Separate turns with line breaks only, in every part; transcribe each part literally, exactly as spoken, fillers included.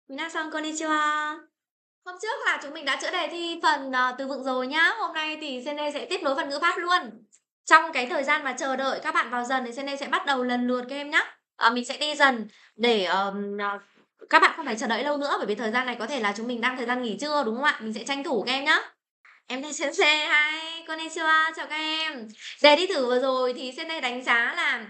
Minasan konnichiwa. Hôm trước là chúng mình đã chữa đề thi phần ờ, từ vựng rồi nhá. Hôm nay thì Sene sẽ tiếp nối phần ngữ pháp luôn. Trong cái thời gian mà chờ đợi các bạn vào dần thì Sene sẽ bắt đầu lần lượt các em nhá. Ờ, mình sẽ đi dần để ờm, ờ, các bạn không phải chờ đợi lâu nữa, bởi vì thời gian này có thể là chúng mình đang thời gian nghỉ trưa đúng không ạ? Mình sẽ tranh thủ các em nhá. Em tên Sensei, hi, konnichiwa, chào các em. Đề thi thử vừa rồi thì Sene đánh giá là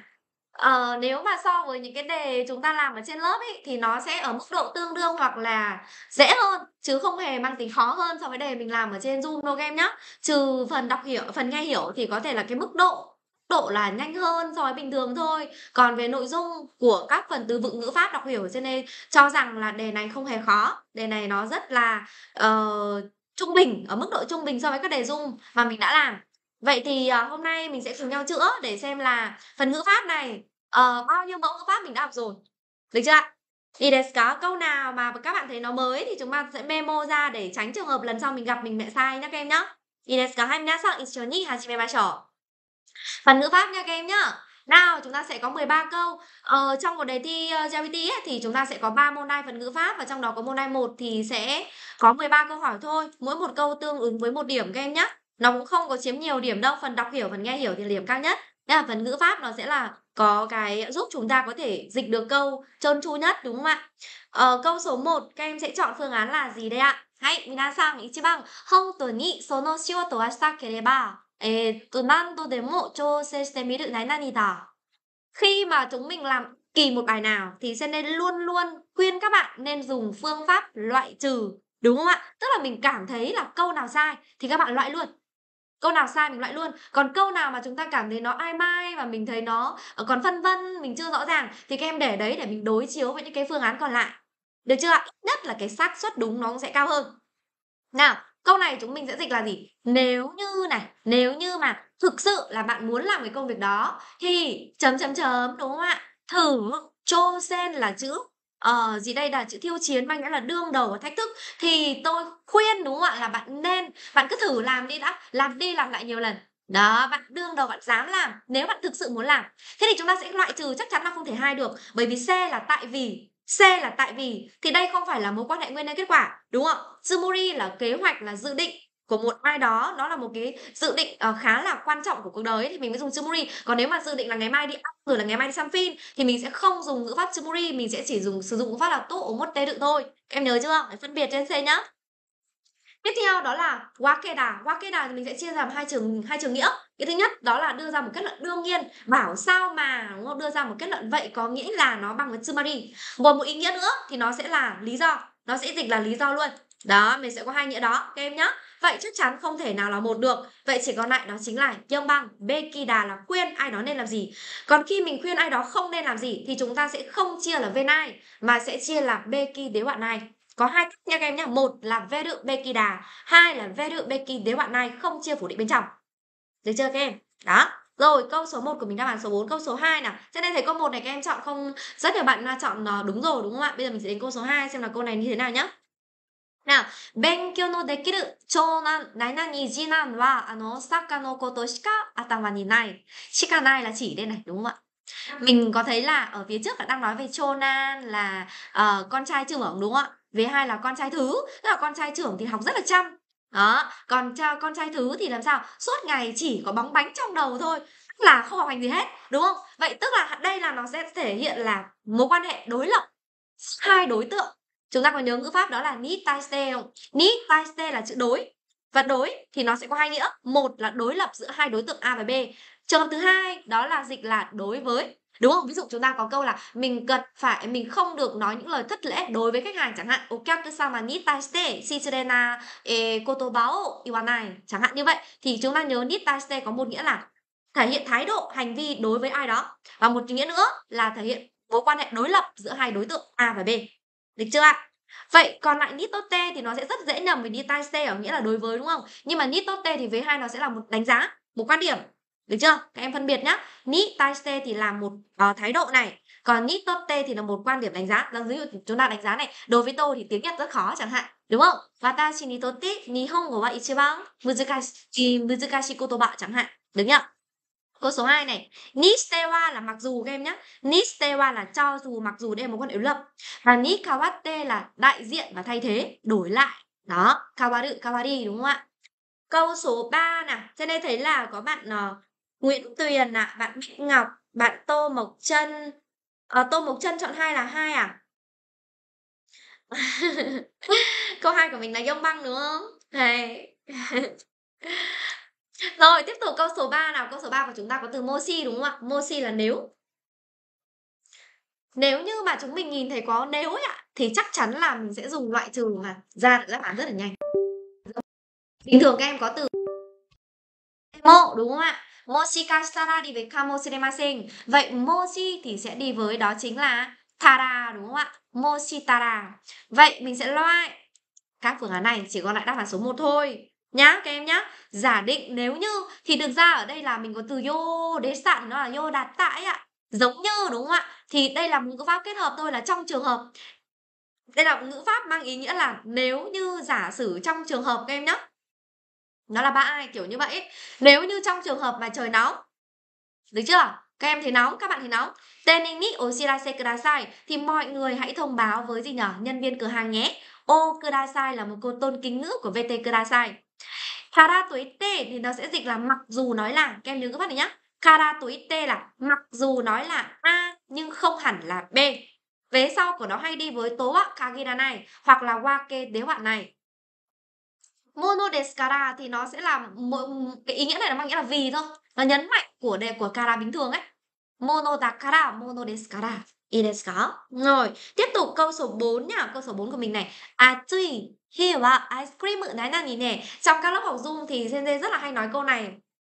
ờ, nếu mà so với những cái đề chúng ta làm ở trên lớp ấy thì nó sẽ ở mức độ tương đương hoặc là dễ hơn, chứ không hề mang tính khó hơn so với đề mình làm ở trên Zoom đâu các em nhá. Trừ phần đọc hiểu, phần nghe hiểu thì có thể là cái mức độ độ là nhanh hơn so với bình thường thôi. Còn về nội dung của các phần từ vựng ngữ pháp đọc hiểu cho nên cho rằng là đề này không hề khó. Đề này nó rất là uh, trung bình, ở mức độ trung bình so với các đề Zoom mà mình đã làm. Vậy thì uh, hôm nay mình sẽ cùng nhau chữa để xem là phần ngữ pháp này uh, bao nhiêu mẫu ngữ pháp mình đã học rồi. Được chưa ạ? Thì để có câu nào mà các bạn thấy nó mới thì chúng ta sẽ memo ra để tránh trường hợp lần sau mình gặp mình mẹ sai nhá các em nhá. Thì để có hai minasan ichoni hajimemashou. Phần ngữ pháp nha các em nhá. Nào, chúng ta sẽ có mười ba câu. Ờ, trong một đề thi uh, giê pê tê ấy, thì chúng ta sẽ có ba môn đai phần ngữ pháp, và trong đó có môn đai một thì sẽ có mười ba câu hỏi thôi. Mỗi một câu tương ứng với một điểm các em nhé. Nó cũng không có chiếm nhiều điểm đâu. Phần đọc hiểu, phần nghe hiểu thì là điểm cao nhất. Đây là phần ngữ pháp, nó sẽ là có cái giúp chúng ta có thể dịch được câu trơn tru nhất, đúng không ạ? Ờ, câu số một, các em sẽ chọn phương án là gì đây ạ? Hay, minasan ichiban hontou ni sono shigoto wa shitakereba えーっと、何度でも調整してみる何々だ. Khi mà chúng mình làm kỳ một bài nào thì sẽ nên luôn luôn khuyên các bạn nên dùng phương pháp loại trừ. Đúng không ạ? Tức là mình cảm thấy là câu nào sai thì các bạn loại luôn. Câu nào sai mình loại luôn. Còn câu nào mà chúng ta cảm thấy nó ai mai và mình thấy nó còn phân vân, mình chưa rõ ràng thì các em để đấy để mình đối chiếu với những cái phương án còn lại. Được chưa ạ? Ít nhất là cái xác suất đúng nó cũng sẽ cao hơn. Nào, câu này chúng mình sẽ dịch là gì? Nếu như này, nếu như mà thực sự là bạn muốn làm cái công việc đó thì chấm chấm chấm, đúng không ạ? Thử chosen là chữ ờ gì đây, là chữ thiêu chiến, mang nghĩa là đương đầu và thách thức, thì tôi khuyên đúng không ạ, là bạn nên bạn cứ thử làm đi đã, làm đi làm lại nhiều lần. Đó, bạn đương đầu, bạn dám làm nếu bạn thực sự muốn làm. Thế thì chúng ta sẽ loại trừ, chắc chắn là không thể hai được, bởi vì C là tại vì C là tại vì thì đây không phải là mối quan hệ nguyên nhân kết quả, đúng không? Tsumori là kế hoạch, là dự định của một ai đó, nó là một cái dự định uh, khá là quan trọng của cuộc đời ấy, thì mình mới dùng tsumori. Còn nếu mà dự định là ngày mai đi ăn rồi là ngày mai đi xem phim thì mình sẽ không dùng ngữ pháp tsumori, mình sẽ chỉ dùng sử dụng ngữ pháp là to omotte thôi. Em nhớ chưa? Phải phân biệt trên C nhá. Tiếp theo đó là wakeda. Wakeda thì mình sẽ chia ra làm hai trường hai trường nghĩa. Cái thứ nhất đó là đưa ra một kết luận đương nhiên, bảo sao mà, đúng không? Đưa ra một kết luận vậy có nghĩa là nó bằng với tsumari. Còn một ý nghĩa nữa thì nó sẽ là lý do, nó sẽ dịch là lý do luôn. Đó, mình sẽ có hai nghĩa đó các em nhá. Vậy chắc chắn không thể nào là một được. Vậy chỉ còn lại đó chính là yonban, bekida là khuyên ai đó nên làm gì. Còn khi mình khuyên ai đó không nên làm gì thì chúng ta sẽ không chia là venai mà sẽ chia là beki đế bạn này. Có hai cách nha các em nhé. Một là veru bekida, hai là veru beki đế bạn này, không chia phủ định bên trong. Được chưa các em? Đó. Rồi, câu số một của mình đáp án số bốn. Câu số hai nào. Trên đây thấy câu một này các em chọn không, rất nhiều bạn chọn đúng rồi đúng không ạ? Bây giờ mình sẽ đến câu số hai xem là câu này như thế nào nhá. Nào, 勉強のできる長男、何々次男は、あの、サッカーのことしか頭にない。しかないlà chỉ đây này, đúng không ạ? Mình có thấy là ở phía trước là đang nói về chonan là uh, con trai trưởng, đúng không ạ? Về hai là con trai thứ, tức là con trai trưởng thì học rất là chăm. Đó, còn cho con trai thứ thì làm sao? Suốt ngày chỉ có bóng bánh trong đầu thôi, tức là không học hành gì hết, đúng không? Vậy tức là đây là nó sẽ thể hiện là mối quan hệ đối lập hai đối tượng. Chúng ta có nhớ ngữ pháp đó là ni tai ste không? Ni tai ste là chữ đối. Và đối thì nó sẽ có hai nghĩa. Một là đối lập giữa hai đối tượng A và B. Trường hợp thứ hai đó là dịch là đối với. Đúng không? Ví dụ chúng ta có câu là mình cần phải, mình không được nói những lời thất lễ đối với khách hàng chẳng hạn. Okyakusama ni taishite shitsure na kotoba o iwanai. Chẳng hạn như vậy. Thì chúng ta nhớ ni taishite có một nghĩa là thể hiện thái độ, hành vi đối với ai đó. Và một nghĩa nữa là thể hiện mối quan hệ đối lập giữa hai đối tượng A và B. Được chưa ạ? Vậy còn lại nitote thì nó sẽ rất dễ nhầm với nitaiste ở nghĩa là đối với, đúng không? Nhưng mà nitote thì với hai nó sẽ là một đánh giá, một quan điểm. Được chưa? Các em phân biệt nhá. Nitaiste thì là một uh, thái độ này, còn nitote thì là một quan điểm đánh giá. Ví dụ chúng ta đánh giá này, đối với tôi thì tiếng Nhật rất khó chẳng hạn, đúng không? Watashi ni totte nihongo wa ichiban muzukashii muzukashii kotoba chẳng hạn. Được nhá? Câu số hai này, niste wa là mặc dù các em nhé. Niste wa là cho dù, mặc dù, đây là một con yếu lập. Và ni kawatte là đại diện và thay thế, đổi lại. Đó, kawaru, kawari đúng không ạ? Câu số ba nào, trên đây thấy là có bạn uh, Nguyễn Tuyền ạ, à, bạn Bích Ngọc, bạn Tô Mộc Trân. À, Tô Mộc Trân chọn hai là hai à? Câu hai của mình là Yông Băng đúng không? Này. Rồi, tiếp tục câu số ba nào. Câu số ba của chúng ta có từ moshi đúng không ạ? Moshi là nếu. Nếu như mà chúng mình nhìn thấy có nếu ấy ạ, thì chắc chắn là mình sẽ dùng loại trừ mà ra được đáp án rất là nhanh. Bình thường các em có từ mo đúng không ạ? Moshikashitara đi với kamoshiremasen. Vậy moshi thì sẽ đi với đó chính là tara đúng không ạ? Moshitara. Vậy mình sẽ loại các phương án này, chỉ còn lại đáp án số một thôi nhá các em nhá. Giả định nếu như thì thực ra ở đây là mình có từ yo đế sạn, nó là yo đạt tại ạ. Giống như đúng không ạ? Thì đây là một ngữ pháp kết hợp thôi, là trong trường hợp. Đây là một ngữ pháp mang ý nghĩa là nếu như giả sử trong trường hợp các em nhá. Nó là ba ai kiểu như vậy. Nếu như trong trường hợp mà trời nóng, được chưa? Các em thấy nóng, các bạn thấy nóng. Tenin ni oshirase kudasai thì mọi người hãy thông báo với gì nhỉ? Nhân viên cửa hàng nhé. O kudasai là một câu tôn kính ngữ của vê tê kudasai. Kara toite thì nó sẽ dịch là mặc dù nói là. Các em nhớ các bạn này nhá. Kara toite là mặc dù nói là A nhưng không hẳn là B. Vế sau của nó hay đi với tố wa kagira này hoặc là wake đế hoạn này. Mono desu kara thì nó sẽ là một cái ý nghĩa này, nó mang nghĩa là vì thôi. Nó nhấn mạnh của đề của kara bình thường ấy. Mono da kara, mono desu kara. I desu ka? Rồi, tiếp tục câu số bốn nhá. Câu số bốn của mình này. Atsui hi wa ice cream nái nani nè. Trong các lớp học Zoom thì Sensei rất là hay nói câu này.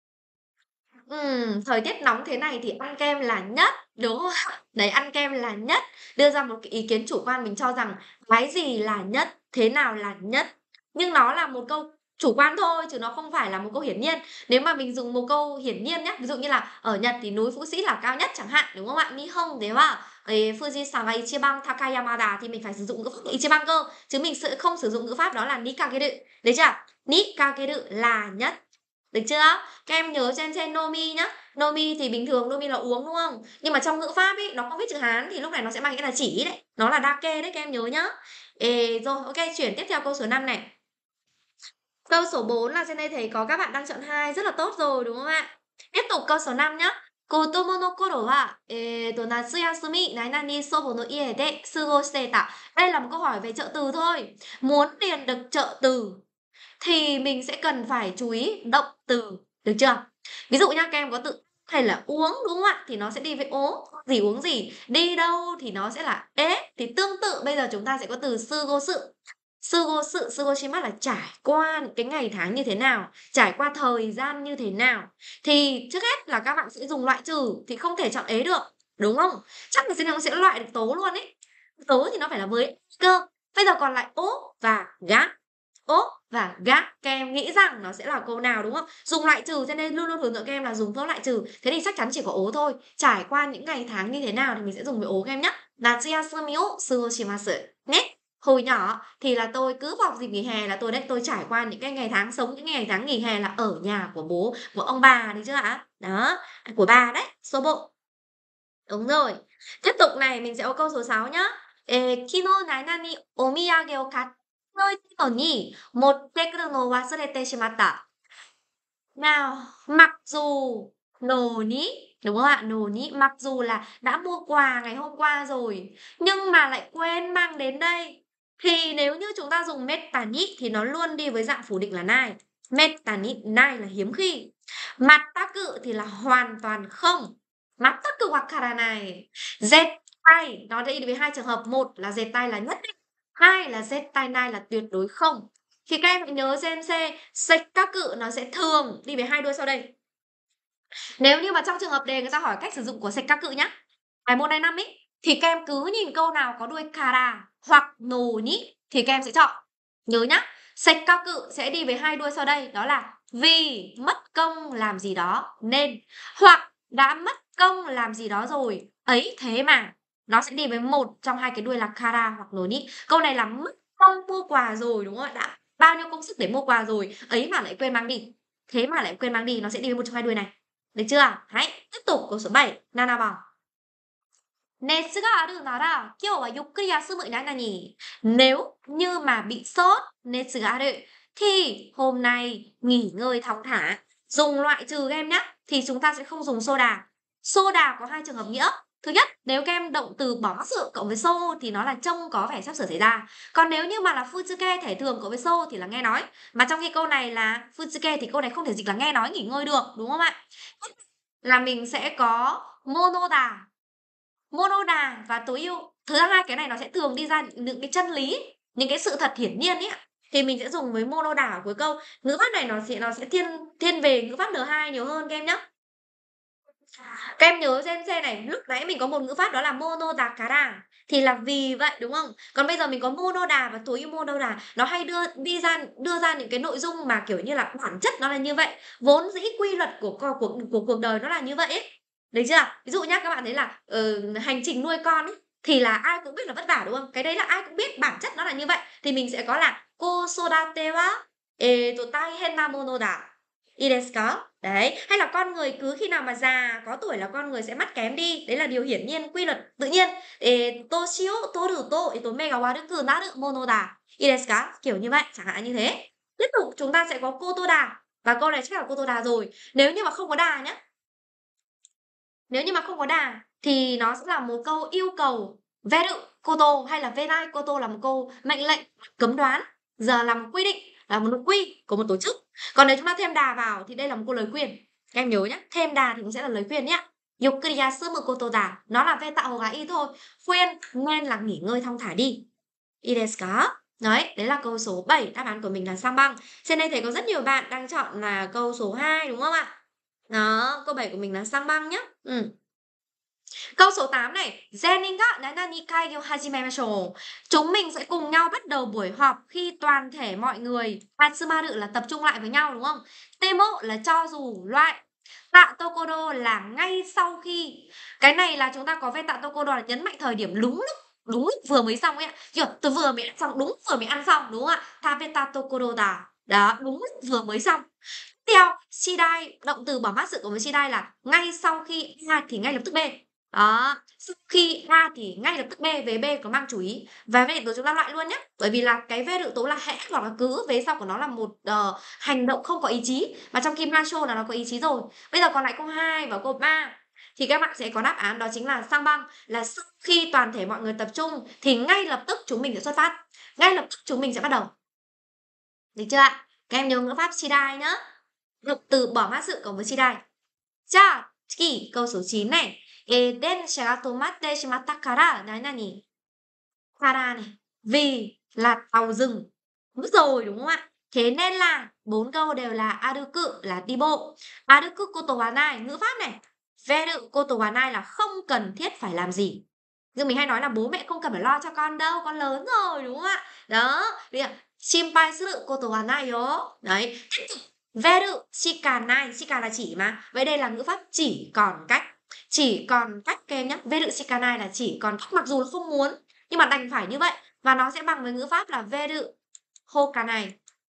Ừm, thời tiết nóng thế này thì ăn kem là nhất, đúng không ạ? Đấy, ăn kem là nhất. Đưa ra một cái ý kiến chủ quan, mình cho rằng cái gì là nhất, thế nào là nhất. Nhưng nó là một câu chủ quan thôi, chứ nó không phải là một câu hiển nhiên. Nếu mà mình dùng một câu hiển nhiên nhé, ví dụ như là ở Nhật thì núi Phú Sĩ là cao nhất chẳng hạn, đúng không ạ? Nihon thế mà Fujisan wa Ichiban Takayamada thì mình phải sử dụng ngữ pháp Ichiban cơ, chứ mình sẽ không sử dụng ngữ pháp đó là Nikakeru. Đấy chưa? Nikakeru là nhất. Được chưa? Các em nhớ trên trên Nomi nhá. Nomi thì bình thường Nomi là uống đúng không? Nhưng mà trong ngữ pháp ấy nó không viết chữ Hán thì lúc này nó sẽ mang nghĩa là chỉ đấy. Nó là dake đấy các em nhớ nhá. Ê, rồi ok, chuyển tiếp theo câu số năm này. Câu số bốn là trên đây thấy có các bạn đang chọn hai, rất là tốt rồi đúng không ạ? Tiếp tục câu số năm nhá. Kotomo no koro wa eto natsuyasumi nainani sobo no ie de sugoshiteta. Đây là một câu hỏi về trợ từ thôi. Muốn điền được trợ từ thì mình sẽ cần phải chú ý động từ, được chưa? Ví dụ nha, các em có từ hay là uống đúng không ạ? Thì nó sẽ đi với ố, gì uống gì. Đi đâu thì nó sẽ là ế. Thì tương tự bây giờ chúng ta sẽ có từ sugo sự. Sugo sự, sugo shimasu là trải qua những cái ngày tháng như thế nào, trải qua thời gian như thế nào. Thì trước hết là các bạn sẽ dùng loại trừ, thì không thể chọn ế được, đúng không? Chắc là sẽ sẽ loại được tố luôn ấy. Tố thì nó phải là với cơ. Bây giờ còn lại ố và gá. Ố và gác, các em nghĩ rằng nó sẽ là câu nào đúng không? Dùng loại trừ cho nên luôn luôn hướng dẫn các em là dùng phương loại trừ. Thế thì chắc chắn chỉ có ố thôi. Trải qua những ngày tháng như thế nào thì mình sẽ dùng với ố các em nhé. Natsuyasumi o sugoshimasu nhé. Hồi nhỏ thì là tôi cứ vào dịp nghỉ hè là tôi đấy, tôi trải qua những cái ngày tháng, sống những ngày tháng nghỉ hè là ở nhà của bố, của ông bà đấy chứ ạ. Đó, của bà đấy, số bộ. Đúng rồi. Tiếp tục này, mình sẽ có câu số sáu nhá. Ê, kino nai nani omiyage o katteのに持ってくるのを忘れてしまった. Nào, mặc dù nổ ní, đúng không ạ? Nổ ní, mặc dù là đã mua quà ngày hôm qua rồi, nhưng mà lại quên mang đến đây. Thì nếu như chúng ta dùng metani thì nó luôn đi với dạng phủ định là nai. Metani, nai là hiếm khi. Mataku thì là hoàn toàn không. Mataku wakaranai. Zettai, nó đây với hai trường hợp. Một là zettai là nhất định. Hai là zettai nai là tuyệt đối không. Thì các em hãy nhớ xem xe sạch các cự nó sẽ thường đi với hai đuôi sau đây. Nếu như mà trong trường hợp đề người ta hỏi cách sử dụng của sạch các cự nhá, bài môn này năm ý, thì các em cứ nhìn câu nào có đuôi kara hoặc nồ nhĩ thì các em sẽ chọn. Nhớ nhá, sạch các cự sẽ đi với hai đuôi sau đây, đó là vì mất công làm gì đó nên, hoặc đã mất công làm gì đó rồi ấy thế mà. Nó sẽ đi với một trong hai cái đuôi là kara hoặc nồ nhĩ. Câu này là mất công mua quà rồi đúng không ạ? Đã bao nhiêu công sức để mua quà rồi ấy mà lại quên mang đi, thế mà lại quên mang đi, nó sẽ đi với một trong hai đuôi này. Được chưa? Đấy, tiếp tục câu số bảy, Nana bảo. 熱があるなら、今日はゆっくり休む何々. Nếu như mà bị sốt, 熱がある, thì hôm nay nghỉ ngơi thong thả. Dùng loại trừ các em nhé, thì chúng ta sẽ không dùng soda. Soda có hai trường hợp nghĩa. Thứ nhất, nếu các em động từ bỏ sự cộng với so thì nó là trông có vẻ sắp sửa xảy ra. Còn nếu như mà là futsuke thể thường cộng với so thì là nghe nói. Mà trong khi câu này là futsuke thì câu này không thể dịch là nghe nói nghỉ ngơi được, đúng không ạ? Là mình sẽ có monoda, monoda và tối ưu. Thứ hai cái này nó sẽ thường đi ra những cái chân lý, những cái sự thật hiển nhiên ấy, thì mình sẽ dùng với monoda ở cuối câu. Ngữ pháp này nó sẽ nó sẽ thiên thiên về ngữ pháp N hai nhiều hơn các em nhé. Các em nhớ trên xe này, lúc nãy mình có một ngữ pháp đó là monoda kara, thì là vì vậy đúng không? Còn bây giờ mình có monoda và tối ưu monoda, nó hay đưa đi ra đưa ra những cái nội dung mà kiểu như là bản chất nó là như vậy, vốn dĩ quy luật của của của, của cuộc đời nó là như vậy ấy. Được chưa? Ví dụ nhá, các bạn thấy là uh, hành trình nuôi con ấy, thì là ai cũng biết là vất vả đúng không? Cái đấy là ai cũng biết, bản chất nó là như vậy. Thì mình sẽ có là kosodate wa eh to taihen na mono da. I desu ka? Đấy, hay là con người cứ khi nào mà già có tuổi là con người sẽ mắt kém đi, đấy là điều hiển nhiên, quy luật tự nhiên. Eh, toshi o toru to eh to me ga waruku naru mono da. I desu ka? Kiểu như vậy, chẳng hạn như thế. Tiếp tục chúng ta sẽ có kotoda, và câu này chắc là kotoda rồi. Nếu như mà không có đà nhá, nếu như mà không có đà thì nó sẽ là một câu yêu cầu veru koto, hay là venai koto là một câu mệnh lệnh cấm đoán, giờ là một quy định, là một nội quy của một tổ chức. Còn nếu chúng ta thêm đà vào thì đây là một câu lời khuyên. Các em nhớ nhé, thêm đà thì cũng sẽ là lời khuyên nhé. Yukkuri yasumu koto da, nó là ve tạo hồ gái y thôi, khuyên nên là nghỉ ngơi thong thả đi. I desu ka? Đấy, đấy là câu số bảy, đáp án của mình là sang băng. Trên đây thấy có rất nhiều bạn đang chọn là câu số hai đúng không ạ? Đó, câu bảy của mình là sang băng nhé. Ừ. Câu số tám này, Zenin ga nanani kaigi o hajimemashou. Chúng mình sẽ cùng nhau bắt đầu buổi họp khi toàn thể mọi người atsumaru là tập trung lại với nhau đúng không? Temo là cho dù, loại. Tạ tokodo là ngay sau khi. Cái này là chúng ta có về tạ tokodo là nhấn mạnh thời điểm đúng lúc, đúng lúc vừa mới xong ấy ạ. Kiểu tôi vừa mới ăn xong, đúng vừa mới ăn xong đúng không ạ? Tabeta tokodo da. Đó, đúng lúc vừa mới xong. Tiếp theo, shidai, động từ bỏ mát sự của với shidai là ngay sau khi A thì ngay lập tức B. Đó, sau khi A thì ngay lập tức B, về B có mang chủ ý. Và về tố chúng ta loại luôn nhé. Bởi vì là cái về tố là hẽ hoặc là cứ, về sau của nó là một uh, hành động không có ý chí. Mà trong Kim Hasho là nó có ý chí rồi. Bây giờ còn lại câu hai và câu ba. Thì các bạn sẽ có đáp án đó chính là sang băng. Là sau khi toàn thể mọi người tập trung thì ngay lập tức chúng mình sẽ xuất phát. Ngay lập tức chúng mình sẽ bắt đầu. Được chưa ạ? Các em nhớ ngữ pháp shidai nhá. Động từ bỏ mát sự cộng với shidai. Ja, tsuki, câu số chín này. E densha ga tomatte shimatta kara nani nani. Kara này, vì là tàu dừng. Đúng rồi đúng không ạ? Thế nên là bốn câu đều là aruku là đi bộ. Aruku koto wa nai, ngữ pháp này. Veru koto wa nai là không cần thiết phải làm gì. Nhưng mình hay nói là bố mẹ không cần phải lo cho con đâu, con lớn rồi đúng không ạ? Đó, bây giờ shinpai suru koto wa nai yo. Đấy, veru shika nai, shika là chỉ mà. Vậy đây là ngữ pháp chỉ còn cách. Chỉ còn cách các em nhé. Veru shika nai là chỉ còn cách, mặc dù là không muốn nhưng mà đành phải như vậy. Và nó sẽ bằng với ngữ pháp là veru hoka nai.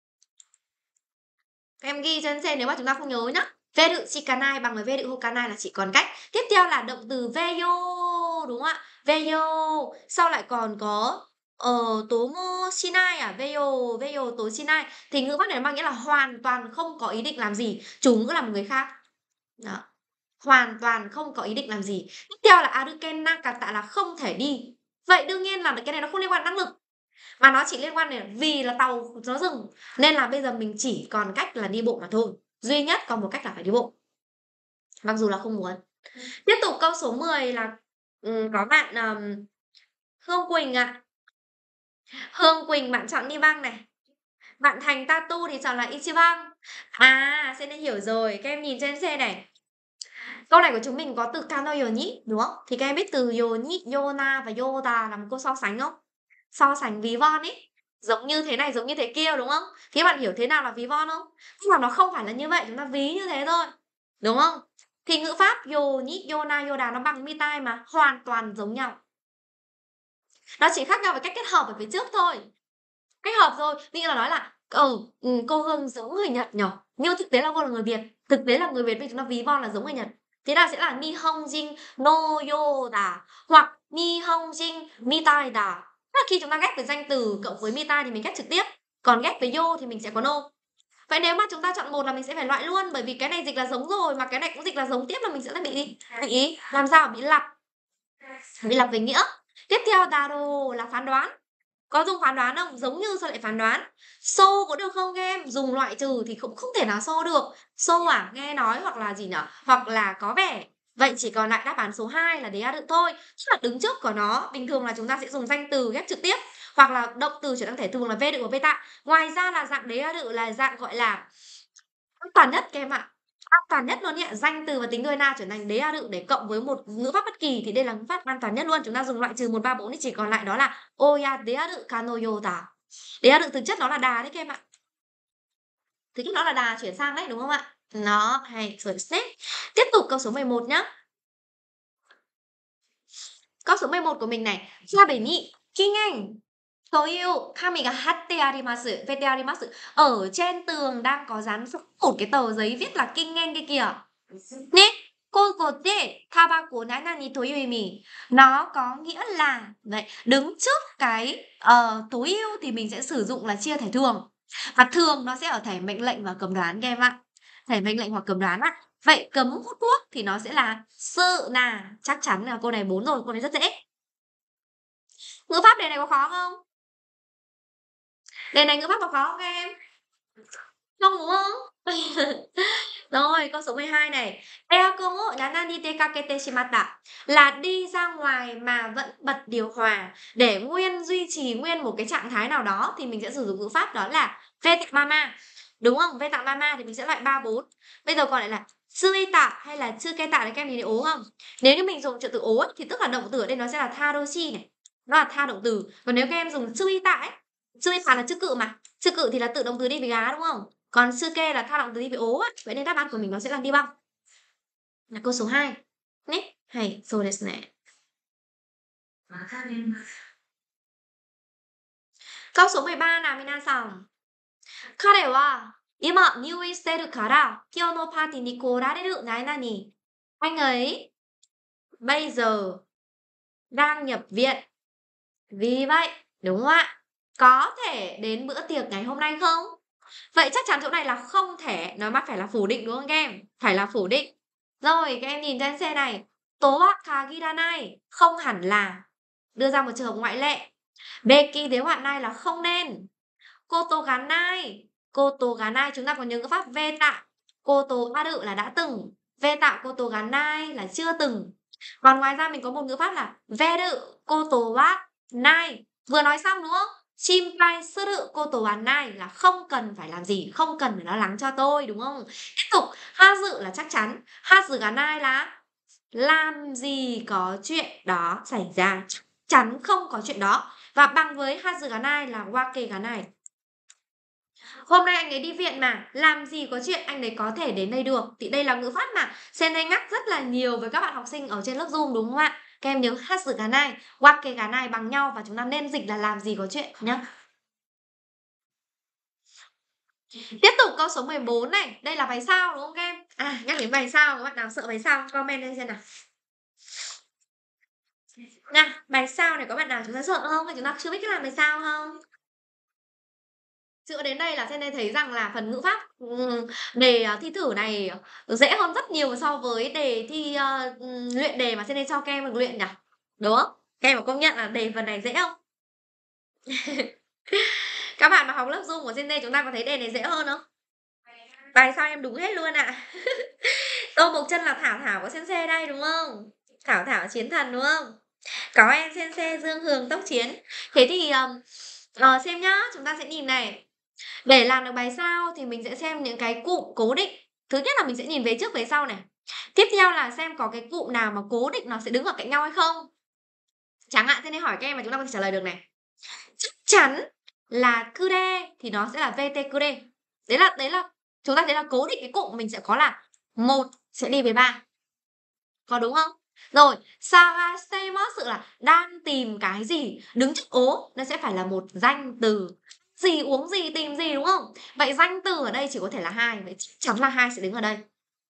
Các em ghi trên trên nếu mà chúng ta không nhớ nhá. Veru shika nai bằng với veru hoka nai là chỉ còn cách. Tiếp theo là động từ veyo đúng không ạ? Veyo. Sau lại còn có Ờ, tố mô shinai à, veyo, veyo tố shinai. Thì ngữ pháp này mang nghĩa là hoàn toàn không có ý định làm gì. Chủ ngữ là một người khác. Đó. Hoàn toàn không có ý định làm gì. Tiếp theo là aruken nakata là không thể đi. Vậy đương nhiên là cái này nó không liên quan năng lực. Mà nó chỉ liên quan đến vì là tàu nó dừng. Nên là bây giờ mình chỉ còn cách là đi bộ mà thôi. Duy nhất còn một cách là phải đi bộ. Mặc dù là không muốn. Tiếp tục câu số mười là um, có bạn um, Hương Quỳnh ạ. À. Hương Quỳnh bạn chọn đi băng này. Bạn Thành Tatu thì chọn là Ichiban. À, sẽ đã hiểu rồi. Các em nhìn trên xe này. Câu này của chúng mình có từ kano yoni đúng không? Thì các em biết từ yoni, yona và yoda là một câu so sánh không? So sánh ví von ấy. Giống như thế này, giống như thế kia đúng không? Thì các bạn hiểu thế nào là ví von không? Nhưng mà nó không phải là như vậy, chúng ta ví như thế thôi. Đúng không? Thì ngữ pháp yoni, yona, yoda nó bằng mitai mà hoàn toàn giống nhau. Nó chỉ khác nhau về cách kết hợp ở phía trước thôi. Cách hợp rồi, ví dụ là nói là "Ừ, ừm, cô Hương giống người Nhật nhỉ?" Nhưng thực tế là cô là người Việt, thực tế là người Việt bây chúng ta ví von là giống người Nhật. Thế là sẽ là "Nihonjin no yo da" hoặc "Nihonjin mitai da." Tức là khi chúng ta ghép với danh từ cộng với mitai thì mình ghép trực tiếp, còn ghép với yo thì mình sẽ có no. Vậy nếu mà chúng ta chọn một là mình sẽ phải loại luôn, bởi vì cái này dịch là giống rồi mà cái này cũng dịch là giống tiếp là mình sẽ lại bị bị làm sao? Bị lặp. Bị lặp về nghĩa. Tiếp theo daro là phán đoán. Có dùng phán đoán không? Giống như sao lại phán đoán? Xô có được không các em? Dùng loại trừ thì cũng không thể nào xô được. Xô à? Nghe nói hoặc là gì nhỉ? Hoặc là có vẻ. Vậy chỉ còn lại đáp án số hai là đế a đự thôi. Tức là đứng trước của nó, bình thường là chúng ta sẽ dùng danh từ ghép trực tiếp hoặc là động từ chuyển sang thể thường là v đự và v tạ. Ngoài ra là dạng đế a đự là dạng gọi là an toàn nhất các em ạ. An toàn nhất luôn nhé. Danh từ và tính đôi na chuyển thành đế a đự để cộng với một ngữ pháp bất kỳ thì đây là ngữ pháp an toàn nhất luôn. Chúng ta dùng loại trừ một ba bốn thì chỉ còn lại đó là oya đế a đự kanoyota. Đế a đự thực chất nó là đà đấy các em ạ. Thực chất nó là đà chuyển sang đấy đúng không ạ? Nó hay rồi xếp. Tiếp tục câu số mười một nhá. Câu số mười một của mình này. Sabe ni kingen toyu kami ga hatte arimasu, vete arimasu. Ở trên tường đang có dán một cái tờ giấy viết là kingen kia kìa. Nè, cô de tabako nanani toyu imi. Nó có nghĩa là vậy, đứng trước cái uh, tối ưu thì mình sẽ sử dụng là chia thể thường. Và thường nó sẽ ở thể mệnh lệnh và cầm đoán các em ạ. Thể mệnh lệnh hoặc cầm đoán ạ. Vậy cấm hút thuốc thì nó sẽ là sự là, chắc chắn là cô này bốn rồi, cô này rất dễ. Ngữ pháp đề này có khó không? Đề này ngữ pháp có khó không các em? Không đúng không? Rồi, câu số mười hai này. Eakon o nana ni tekakete shimatta. Là đi ra ngoài mà vẫn bật điều hòa. Để nguyên duy trì nguyên một cái trạng thái nào đó thì mình sẽ sử dụng ngữ pháp đó là vetamama. Đúng không? Vetamama thì mình sẽ loại ba bốn. Bây giờ còn lại là tsuita hay là tsuketa đấy các em nhìn thấy ố không? Nếu như mình dùng trợ từ ố ấy, thì tức là động từ ở đây nó sẽ là taroshi này. Nó là tha động từ. Còn nếu các em dùng tsuita ấy, tsuita là chữ cự mà. Chữ cự thì là tự động từ đi với gá đúng không? Còn suke là tha động từ đi với ố á. Vậy nên đáp án của mình nó sẽ là đi băng. Là câu số hai. Nè, hay, so desu ne. Câu số mười ba nào minasan. Kare wa ima nyūin shiteru kara kyou no party ni korareru nani. Anh ấy bây giờ đang nhập viện. Vì vậy, đúng không ạ? Có thể đến bữa tiệc ngày hôm nay không? Vậy chắc chắn chỗ này là không thể, nó bắt phải là phủ định đúng không các em? Phải là phủ định. Rồi, các em nhìn trên xe này. Tố wa kagiranai, không hẳn là. Đưa ra một trường hợp ngoại lệ. Beki nếu hạn này là không nên. Koto ganai, koto ganai chúng ta có nhớ cái pháp ve tạ. Koto aru là đã từng. Ve tạ koto ganai là chưa từng. Còn ngoài ra mình có một ngữ pháp là veru koto wa nai. Vừa nói xong đúng không? Shinpai suru koto wa nai là không cần phải làm gì, không cần phải lo lắng cho tôi đúng không? Tiếp tục, hazu là chắc chắn, hazu ga nai là làm gì có chuyện đó xảy ra, chắc chắn không có chuyện đó. Và bằng với hazu ga nai là wake ga nai. Hôm nay anh ấy đi viện mà, làm gì có chuyện anh ấy có thể đến đây được. Thì đây là ngữ pháp mà Sensei nhắc rất là nhiều với các bạn học sinh ở trên lớp Zoom đúng không ạ? Các em nhớ hazu ga nai, wake ga nai bằng nhau và chúng ta nên dịch là làm gì có chuyện nhá. Tiếp tục câu số mười bốn này. Đây là bài sao đúng không các em? À, nhắc đến bài sao, các bạn nào sợ bài sao comment lên xem nào. Nào, bài sao này có bạn nào chúng ta sợ không? Hay chúng ta chưa biết cách làm bài sao không? Chữa đến đây là Sensei thấy rằng là phần ngữ pháp đề thi thử này dễ hơn rất nhiều so với đề thi uh, luyện đề mà Sensei cho các em được luyện nhỉ? Đúng không? Các em có công nhận là đề phần này dễ không? Các bạn mà học lớp Zoom của Sensei chúng ta có thấy đề này dễ hơn không? Bài sao em đúng hết luôn ạ. À? Tô Mộc Chân là Thảo Thảo của Sensei đây đúng không? Thảo Thảo chiến thần đúng không? Có em Sensei Dương Hường tốc chiến. Thế thì um, uh, xem nhá, chúng ta sẽ nhìn này. Để làm được bài sao thì mình sẽ xem những cái cụm cố định. Thứ nhất là mình sẽ nhìn về trước về sau này. Tiếp theo là xem có cái cụm nào mà cố định nó sẽ đứng ở cạnh nhau hay không. Chẳng hạn thế nên hỏi các em mà chúng ta có thể trả lời được này. Chắc chắn là kure thì nó sẽ là vt kure. Đấy là đấy là chúng ta thấy là cố định cái cụm mình sẽ có là một sẽ đi với ba. Có đúng không? Rồi, sagashitemasu là đang tìm cái gì, đứng trước ố nó sẽ phải là một danh từ. gì, uống gì, tìm gì đúng không? Vậy danh từ ở đây chỉ có thể là hai, vậy chắc chắn là hai sẽ đứng ở đây.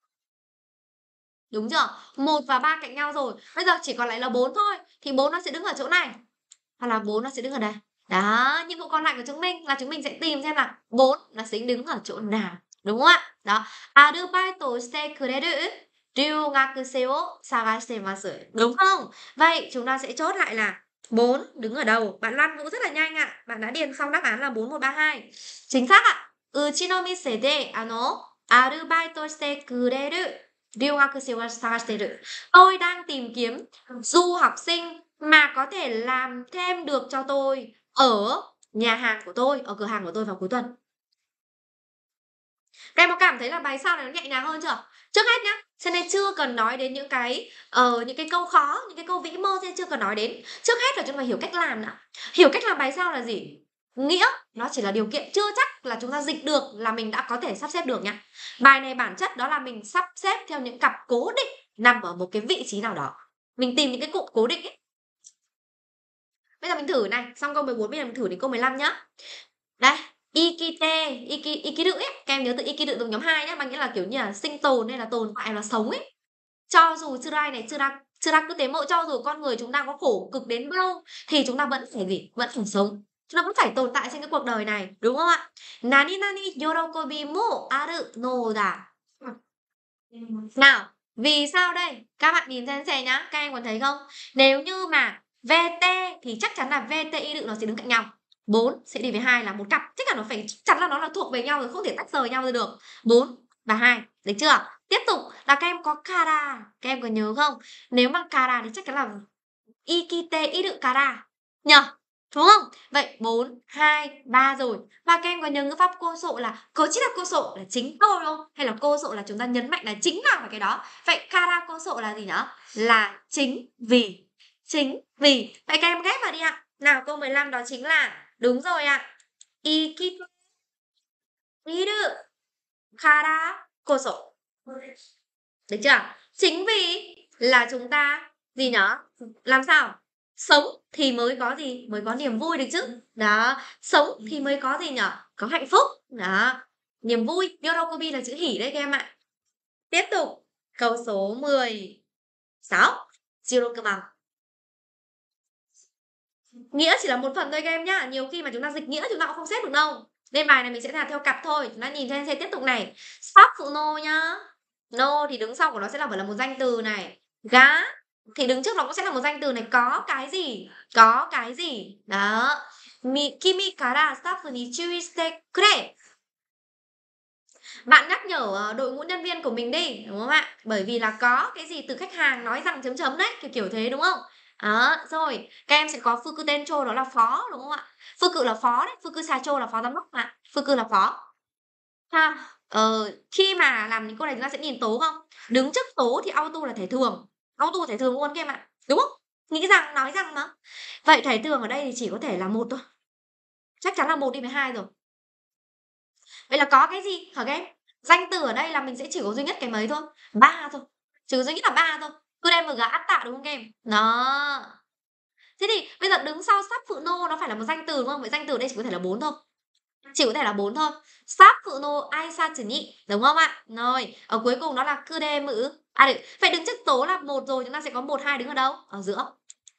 Đúng chưa? một và ba cạnh nhau rồi. Bây giờ chỉ còn lại là bốn thôi. Thì bốn nó sẽ đứng ở chỗ này. Hoặc là bốn nó sẽ đứng ở đây. Đó, nhiệm vụ còn lại của chúng mình là chúng mình sẽ tìm xem là bốn nó sẽ đứng ở chỗ nào. Đúng không ạ? Đó. Arubaito shite kureru ryugakusei wo sagashitemasu. Đúng không? Vậy chúng ta sẽ chốt lại là bốn đứng ở đâu? Bạn Loan cũng rất là nhanh ạ. Bạn đã điền xong đáp án là bốn một ba hai. Chính xác ạ. Uchi no mise de ano arubaito shite kureru ryugakusei wa sagashiteru. Tôi đang tìm kiếm du học sinh mà có thể làm thêm được cho tôi ở nhà hàng của tôi, ở cửa hàng của tôi vào cuối tuần. Các em có cảm thấy là bài sau này nó nhẹ nhàng hơn chưa? Trước hết nhá, cho nên chưa cần nói đến những cái uh, những cái câu khó, những cái câu vĩ mô chưa cần nói đến. Trước hết là chúng ta hiểu cách làm nào. Hiểu cách làm bài sau là gì? Nghĩa nó chỉ là điều kiện, chưa chắc là chúng ta dịch được là mình đã có thể sắp xếp được nhá. Bài này bản chất đó là mình sắp xếp theo những cặp cố định nằm ở một cái vị trí nào đó. Mình tìm những cái cụm cố định ấy. Bây giờ mình thử này, xong câu mười bốn bây giờ mình thử đến câu mười lăm nhá. Đây, ikite, iki, ikiru ấy, các em nhớ từ ikiru thuộc nhóm hai nhá, bằng nghĩa là kiểu như là sinh tồn hay là tồn tại là sống ấy. Cho dù tsurai này, tsura, tsura cứ tế mộ, cho dù con người chúng ta có khổ cực đến đâu thì chúng ta vẫn phải gì? Vẫn phải sống. Chúng ta vẫn phải tồn tại trên cái cuộc đời này, đúng không ạ? Nani nani yorokobi mo aru no da. Nào, vì sao đây? Các bạn nhìn xem xem nhá, các em còn thấy không? Nếu như mà vê tê thì chắc chắn là vê tê y nó sẽ đứng cạnh nhau. bốn sẽ đi với hai là một cặp, chắc chắn nó phải chắc chắn là nó là thuộc về nhau rồi, không thể tách rời nhau ra được. bốn và hai, được chưa? Tiếp tục là các em có kara, các em có nhớ không? Nếu mà kara thì chắc chắn là ikite iru kara nhờ, đúng không? Vậy bốn, hai, ba rồi. Và các em có nhớ ngữ pháp cô sộ là có chỉ là cô sộ là chính tôi không? Hay là cô sộ là chúng ta nhấn mạnh là chính vào cái đó. Vậy kara cô sộ là gì nhỉ? Là chính vì. Chính vì. Vậy các em ghép vào đi ạ. Nào, câu mười lăm đó chính là đúng rồi ạ. Ikite iru kara cô sộ. Được chưa? Chính vì là chúng ta gì nhở? Làm sao? Sống thì mới có gì? Mới có niềm vui được chứ. Đó, sống thì mới có gì nhở? Có hạnh phúc. Đó, niềm vui. Yorokobi là chữ hỉ đấy các em ạ. Tiếp tục, câu số mười sáu. Jirokuman. Nghĩa chỉ là một phần thôi các em nhá. Nhiều khi mà chúng ta dịch nghĩa chúng ta cũng không xếp được đâu. Nên bài này mình sẽ làm theo cặp thôi. Chúng ta nhìn xem xem tiếp tục này. Sapu no nhá. No thì đứng sau của nó sẽ là phải là một danh từ này. Gá thì đứng trước nó cũng sẽ là một danh từ này. Có cái gì? Có cái gì? Đó. Mi, kimi kara staffu ni chui shite kure. Bạn nhắc nhở đội ngũ nhân viên của mình đi, đúng không ạ? Bởi vì là có cái gì từ khách hàng nói rằng chấm chấm đấy, kiểu kiểu thế đúng không? Đó, rồi, các em sẽ có Fuku Tencho đó là phó đúng không ạ? Fuku là phó đấy, Fuku Sacho là phó giám đốc mà. Fuku là phó. Ha, ờ, khi mà làm những câu này chúng ta sẽ nhìn tố không? Đứng trước tố thì auto là thể thường. Auto thể thường luôn các em ạ. Đúng không? Nghĩ rằng, nói rằng mà. Vậy thể thường ở đây thì chỉ có thể là một thôi. Chắc chắn là một đi với hai rồi. Vậy là có cái gì hả các em? Danh từ ở đây là mình sẽ chỉ có duy nhất cái mấy thôi. Ba thôi. Chỉ có duy nhất là ba thôi. Cứ đem mga át tạ đúng không các em? Đó. Thế thì bây giờ đứng sau sắp phụ nô nó phải là một danh từ đúng không? Vậy danh từ ở đây chỉ có thể là bốn thôi. Chỉ có thể là bốn thôi. Sắp phụ nô ai sa chữ nhị. Đúng không ạ? Rồi. Ở cuối cùng đó là cư đê mữ. À được. Vậy đứng trước tố là một rồi. Chúng ta sẽ có một, hai đứng ở đâu? Ở giữa.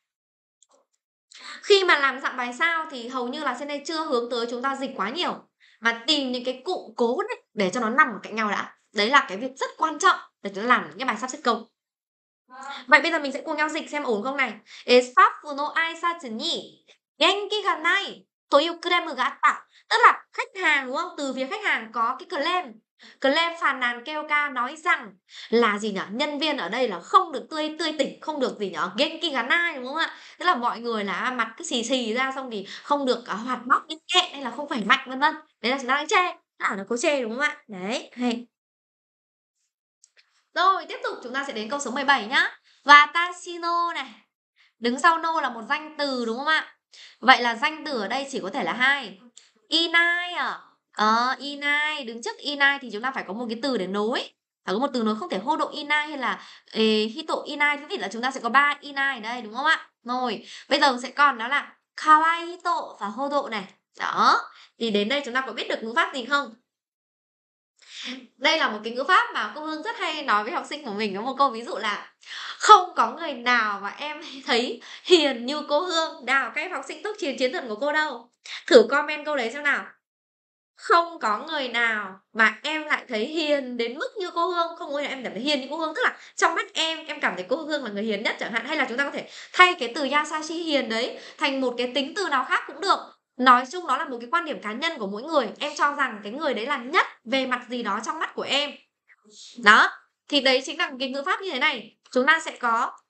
Khi mà làm dạng bài sao thì hầu như là trên đây chưa hướng tới chúng ta dịch quá nhiều. Mà tìm những cái cụm cố định để cho nó nằm ở cạnh nhau đã. Đấy là cái việc rất quan trọng để chúng ta làm những cái bài sắp xếp câu. Vậy bây giờ mình sẽ cùng nhau dịch xem ổn không này. Staff no aisatsu ni genki ga nai toyu claim ga atta. Tức là khách hàng đúng không? Từ phía khách hàng có cái claim. Claim phàn nàn kêu ca nói rằng là gì nhỉ? Nhân viên ở đây là không được tươi tươi tỉnh, không được gì nhỉ? Genki ga nai đúng không ạ? Tức là mọi người là mặt cứ xì xì ra xong thì không được uh, hoạt bát nhanh nhẹn hay là không khỏe mạnh vân vân. Đấy là chúng ta đang chê. À nó có chê đúng không ạ? Đấy, hay. Rồi, tiếp tục chúng ta sẽ đến câu số mười bảy nhá. Watashi no này. Đứng sau no là một danh từ đúng không ạ? Vậy là danh từ ở đây chỉ có thể là hai. Inai à? Ờ, inai. Đứng trước inai thì chúng ta phải có một cái từ để nối. Phải có một từ nối, không thể hodo inai hay là ê, hito inai. Thế thì là chúng ta sẽ có ba inai ở đây đúng không ạ? Rồi, bây giờ sẽ còn đó là kawaii hito và hodo này. Đó. Thì đến đây chúng ta có biết được ngữ pháp gì không? Đây là một cái ngữ pháp mà cô Hương rất hay nói với học sinh của mình. Có một câu ví dụ là không có người nào mà em thấy hiền như cô Hương. Nào các em học sinh tốt chiến chiến thần của cô đâu? Thử comment câu đấy xem nào. Không có người nào mà em lại thấy hiền đến mức như cô Hương. Không có người nào em cảm thấy hiền như cô Hương. Tức là trong mắt em, em cảm thấy cô Hương là người hiền nhất chẳng hạn. Hay là chúng ta có thể thay cái từ Yasashi hiền đấy thành một cái tính từ nào khác cũng được. Nói chung đó là một cái quan điểm cá nhân của mỗi người. Em cho rằng cái người đấy là nhất về mặt gì đó trong mắt của em. Đó. Thì đấy chính là cái ngữ pháp như thế này. Chúng ta sẽ có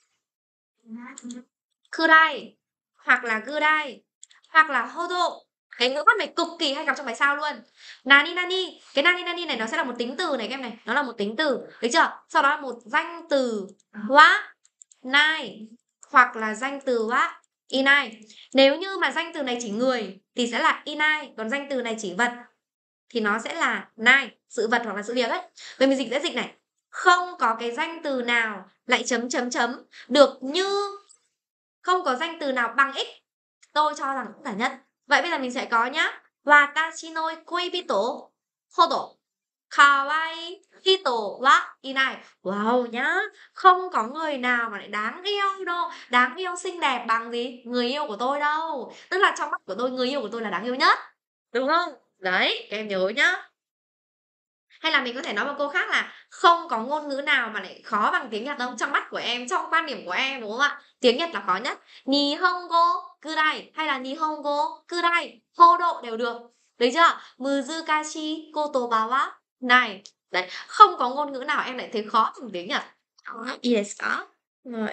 kurai hoặc là gudai hoặc là hodo. Cái ngữ pháp này cực kỳ hay gặp trong bài sao luôn. Nani nani. Cái nani nani này nó sẽ là một tính từ này các em này. Nó là một tính từ. Được chưa? Sau đó là một danh từ wa, nai hoặc là danh từ wa, inai. Nếu như mà danh từ này chỉ người thì sẽ là inai. Còn danh từ này chỉ vật thì nó sẽ là nai. Sự vật hoặc là sự việc ấy. Vậy mình dịch sẽ dịch này. Không có cái danh từ nào lại chấm chấm chấm được như, không có danh từ nào bằng x. Tôi cho rằng cũng là nhất. Vậy bây giờ mình sẽ có nhá. Watashi no koibito hodo kawaii hito wa inai. Wow nhá. Không có người nào mà lại đáng yêu đâu. Đáng yêu xinh đẹp bằng gì? Người yêu của tôi đâu. Tức là trong mắt của tôi, người yêu của tôi là đáng yêu nhất. Đúng không? Đấy, các em nhớ nhá. Hay là mình có thể nói một câu khác là không có ngôn ngữ nào mà lại khó bằng tiếng Nhật đâu. Trong mắt của em, trong quan điểm của em, đúng không ạ? Tiếng Nhật là khó nhất. Nihongo kurai hay là Nihongo kurai hodo đều được. Đấy chưa? Muzukashi kotoba wa nai. Đấy, không có ngôn ngữ nào em lại thấy khó bằng tiếng Nhật. Ý desu ka? Rồi.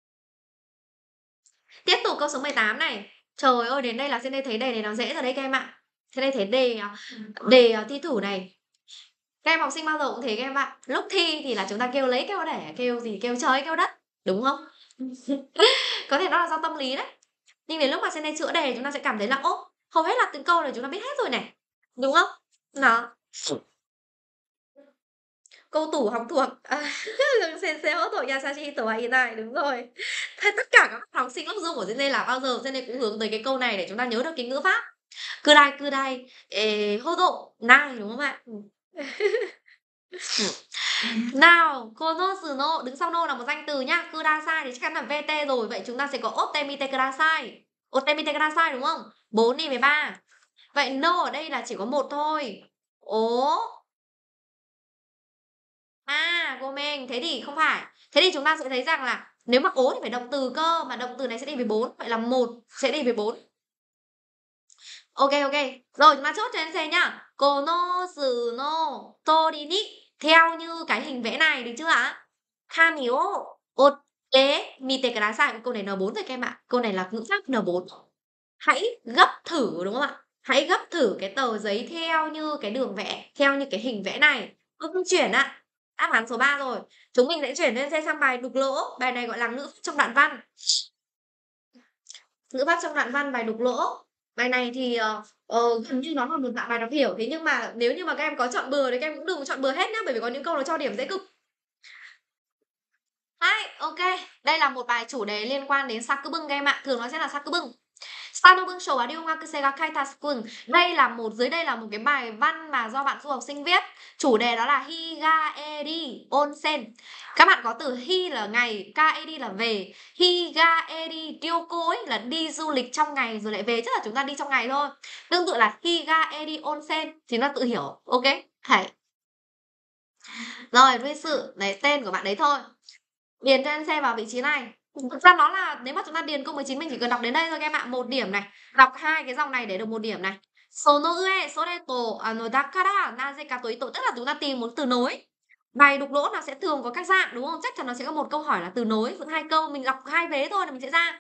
Tiếp tục câu số mười tám này. Trời ơi, đến đây là trên đây thấy đề này nó dễ rồi đấy các em ạ. Trên đây thấy đề đề thi thử này. Các em học sinh bao giờ cũng thế các em ạ. Lúc thi thì là chúng ta kêu lấy kêu đẻ, kêu gì, kêu trời kêu đất. Đúng không? Có thể nó là do tâm lý đấy. Nhưng đến lúc mà trên đây chữa đề chúng ta sẽ cảm thấy là ố, hầu hết là từng câu này chúng ta biết hết rồi này. Đúng không? Đó. Câu tủ học thuộc. À, sensei hỗ thuộc Yasashi tổ ai này. Đúng rồi. Thế tất cả các học sinh lớp Zoom của trên đây là bao giờ trên đây cũng hướng tới cái câu này để chúng ta nhớ được cái ngữ pháp. Kurai kurai hô độ nai, đúng không ạ? Nào, konosu no, đứng sau no là một danh từ nhá. Kudasai thì chắc chắn là vê tê rồi. Vậy chúng ta sẽ có otemite kudasai. Otemite kudasai đúng không? bốn đi với ba. Vậy no ở đây là chỉ có một thôi. Ố. À, gomen. Thế thì không phải. Thế thì chúng ta sẽ thấy rằng là nếu mà ố thì phải động từ cơ. Mà động từ này sẽ đi với bốn. Vậy là một sẽ đi với bốn. Ok, ok. Rồi, chúng ta chốt cho em xem nhá. Konosu no tori ni. Theo như cái hình vẽ này, được chưa ạ? Kami o otte mite kudasai. Câu này N bốn rồi các em ạ. Câu này là ngữ pháp N bốn. Hãy gấp thử, đúng không ạ? Hãy gấp thử cái tờ giấy theo như cái đường vẽ, theo như cái hình vẽ này. Không chuyển ạ. Đáp án số ba rồi. Chúng mình sẽ chuyển lên xe sang bài đục lỗ. Bài này gọi là ngữ pháp trong đoạn văn. Ngữ pháp trong đoạn văn bài đục lỗ. Bài này thì uh, gần như nó là một dạng bài đọc hiểu. Thế nhưng mà nếu như mà các em có chọn bừa thì các em cũng đừng chọn bừa hết nhá. Bởi vì có những câu nó cho điểm dễ cực. Hai, ok. Đây là một bài chủ đề liên quan đến sakubun các em ạ. Thường nó sẽ là sakubun. Sanobun shou wa ryūgakusei ga kaita sakubun. Đây là một, dưới đây là một cái bài văn mà do bạn du học sinh viết. Chủ đề đó là Higaeri Onsen. Các bạn có từ hi là ngày, kaeri là về. Higaeri ryoko ấy là đi du lịch trong ngày rồi lại về. Chắc là chúng ta đi trong ngày thôi. Tương tự là Higaeri Onsen thì nó tự hiểu. Ok. Hãy. Rồi, Ruy sự. Đấy, tên của bạn đấy thôi. Điền cho em xe vào vị trí này. Thực ra nó là, nếu mà chúng ta điền câu mười chín mình chỉ cần đọc đến đây thôi các em ạ. Một điểm này. Đọc hai cái dòng này để được một điểm này. Sono ue soreto ano dakara nazeka to ito. Tức là chúng ta tìm một từ nối. Bài đục lỗ nó sẽ thường có các dạng, đúng không? Chắc chắn nó sẽ có một câu hỏi là từ nối giữa hai câu. Mình đọc hai vế thôi là mình sẽ ra.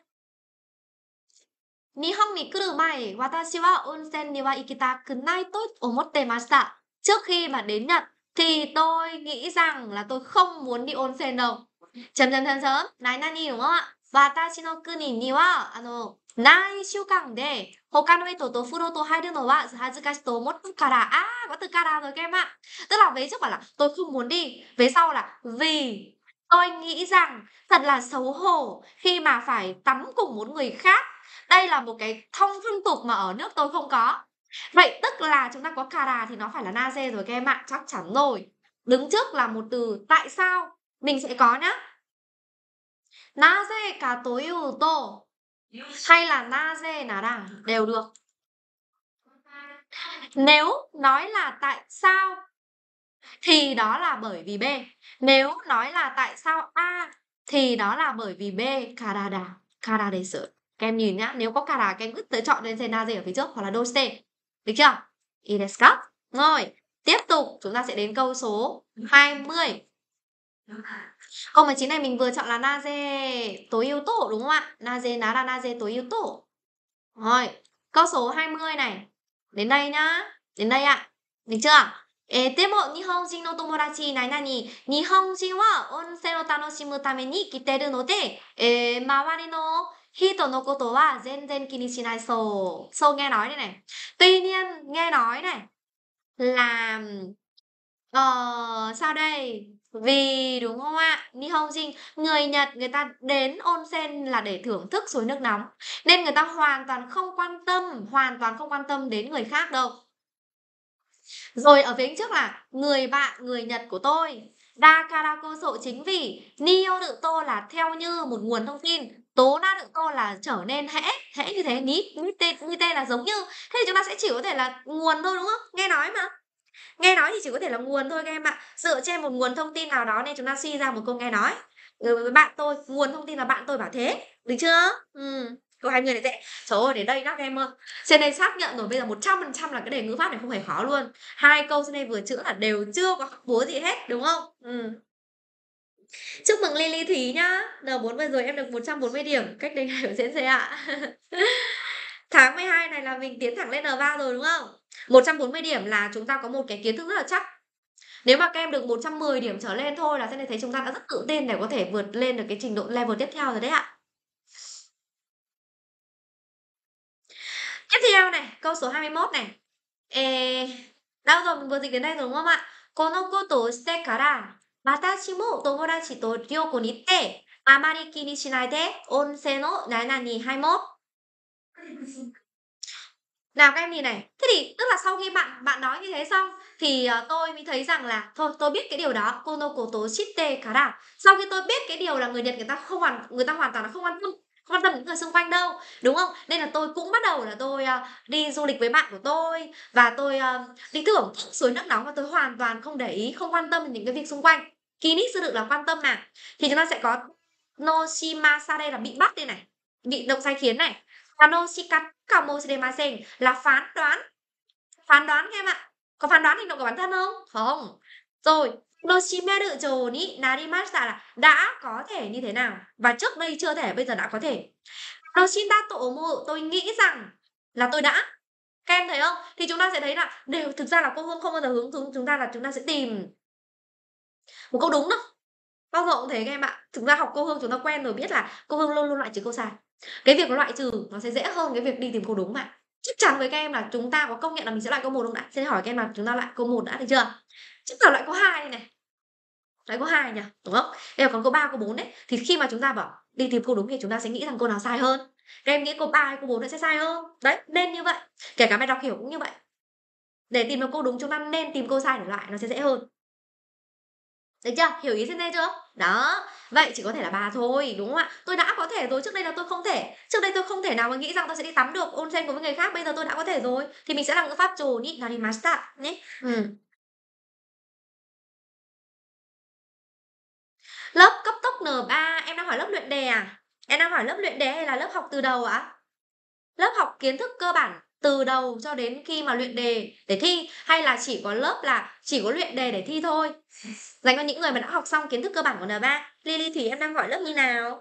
Nihon ni kuru mae, watashi wa onsen ni wa ikitaku nai to omotte mashita. Trước khi mà đến Nhật thì tôi nghĩ rằng là tôi không muốn đi onsen đâu. Chấm chấm chấm chấm. Nai nani đúng không ạ? Watashi no kuni ni wa ano nai shukan de hoka no ito to furo to hairu no wa hazukashi to omottu kara. À, có từ kara rồi các em ạ. Tức là vế trước bảo là tôi không muốn đi. Vế sau là vì tôi nghĩ rằng thật là xấu hổ khi mà phải tắm cùng một người khác. Đây là một cái thông phong tục mà ở nước tôi không có. Vậy tức là chúng ta có kara thì nó phải là naze rồi các em ạ, chắc chắn rồi. Đứng trước là một từ tại sao, mình sẽ có nhá. Naze ka toyu to hay là naze nara đều được. Nếu nói là tại sao thì đó là bởi vì B. Nếu nói là tại sao A thì đó là bởi vì B. Karada. Kara desu. Các em nhìn nhá, nếu có kara các em cứ tới chọn lên naze ở phía trước hoặc là dose. Được chưa? I desu ka? Rồi, tiếp tục chúng ta sẽ đến câu số hai mươi. Câu mười chín này mình vừa chọn là naze tối yếu tố đúng không ạ? Naze nara naze tối yếu tố. Rồi, câu số hai mươi này. Đến đây nhá. Đến đây ạ. Được chưa? えー、でも日本人の友達何々、日本人は温泉を楽しむために来てるので、えー、周りの人のことは全然気にしないそう。そうnghe nói đây này. Tuy nhiên, nghe nói này là ờ, sao đây? Vì đúng không ạ? Nihonjin, người Nhật người ta đến onsen là để thưởng thức suối nước nóng. Nên người ta hoàn toàn không quan tâm, hoàn toàn không quan tâm đến người khác đâu. Rồi ở phía trước là người bạn, người Nhật của tôi. Da karakoso chính vì Nio đựng tô là theo như một nguồn thông tin. Tố na đựng tô là trở nên hễ, hễ như thế, ní, ní tên, như tên là giống như. Thế thì chúng ta sẽ chỉ có thể là nguồn thôi đúng không? Nghe nói mà. Nghe nói thì chỉ có thể là nguồn thôi các em ạ. Dựa trên một nguồn thông tin nào đó nên chúng ta suy ra một câu nghe nói. Ừ, với bạn tôi, nguồn thông tin là bạn tôi bảo thế. Được chưa? Ừ. Câu hai mươi này dễ. Trời ơi, đến đây các em ơi. Trên đây xác nhận rồi, bây giờ một trăm phần trăm là cái đề ngữ pháp này không hề khó luôn. Hai câu trên đây vừa chữa là đều chưa có học búa gì hết, đúng không? Ừ. Chúc mừng Lily Thúy nhá. N bốn vừa rồi em được một trăm bốn mươi điểm. Cách đây ngày của Diễn ạ. Tháng mười hai này là mình tiến thẳng lên N ba rồi đúng không? một trăm bốn mươi điểm là chúng ta có một cái kiến thức rất là chắc. Nếu mà các em được một trăm mười điểm trở lên thôi là sẽ thấy chúng ta đã rất tự tin để có thể vượt lên được cái trình độ level tiếp theo rồi đấy ạ. Tiếp theo này, câu số hai mươi mốt này. Ê, đâu rồi, mình vừa dịch đến đây rồi đúng không ạ? Kono koto shite kara, watashi mo tomodachi to ryoko ni ite, amari kini shinai de onsen no nanani hai mươi mốt. Nào các em nhìn này, thế thì tức là sau khi bạn bạn nói như thế xong thì uh, tôi mới thấy rằng là thôi tôi biết cái điều đó, kono koto shite kara. Sau khi tôi biết cái điều là người Nhật người ta không hoàn người ta hoàn toàn là không quan tâm không quan tâm đến người xung quanh đâu, đúng không? Nên là tôi cũng bắt đầu là tôi uh, đi du lịch với bạn của tôi và tôi uh, đi thưởng suối nước nóng và tôi hoàn toàn không để ý, không quan tâm đến những cái việc xung quanh. Kini sư được là quan tâm nào. Thì chúng ta sẽ có noshimasa đây là bị bắt đây này, bị động sai khiến này. Tanoshikatta kamoshiremasen là phán đoán. Phán đoán các em ạ. Có phán đoán hành động của bản thân không? Không. Rồi, noshimeru jou ni narimashita là đã có thể như thế nào. Và trước đây chưa thể, bây giờ đã có thể. Noshita to omu, tôi nghĩ rằng là tôi đã. Các em thấy không? Thì chúng ta sẽ thấy là đều thực ra là cô Hương không bao giờ hướng hướng chúng ta là chúng ta sẽ tìm một câu đúng đâu. Bao giờ cũng thế các em ạ. Thực ra học cô Hương chúng ta quen rồi biết là cô Hương luôn luôn loại trừ câu sai. Cái việc loại trừ nó sẽ dễ hơn cái việc đi tìm câu đúng mà. Chắc chắn với các em là chúng ta có công nhận là mình sẽ loại câu một không đã? Xin hỏi các em là chúng ta loại câu một đã được chưa? Chắc là loại câu hai đây này. Loại câu hai nhỉ, đúng không? Bây giờ còn câu ba, câu bốn đấy. Thì khi mà chúng ta bảo đi tìm câu đúng thì chúng ta sẽ nghĩ rằng câu nào sai hơn. Các em nghĩ câu ba hay câu bốn nó sẽ sai hơn. Đấy, nên như vậy. Kể cả bài đọc hiểu cũng như vậy. Để tìm được câu đúng chúng ta nên tìm câu sai để loại nó sẽ dễ hơn. Được chưa? Hiểu ý trên đây chưa? Đó. Vậy chỉ có thể là bà thôi, đúng không ạ? Tôi đã có thể rồi, trước đây là tôi không thể. Trước đây tôi không thể nào mà nghĩ rằng tôi sẽ đi tắm được onsen cùng với người khác, bây giờ tôi đã có thể rồi. Thì mình sẽ làm ngữ pháp chủ ni narimashita nhé. Ừ. Lớp cấp tốc N ba, em đang hỏi lớp luyện đề à? Em đang hỏi lớp luyện đề hay là lớp học từ đầu ạ? Lớp học kiến thức cơ bản từ đầu cho đến khi mà luyện đề để thi, hay là chỉ có lớp là chỉ có luyện đề để thi thôi? Dành cho những người mà đã học xong kiến thức cơ bản của N ba. Lily Thủy em đang hỏi lớp như nào?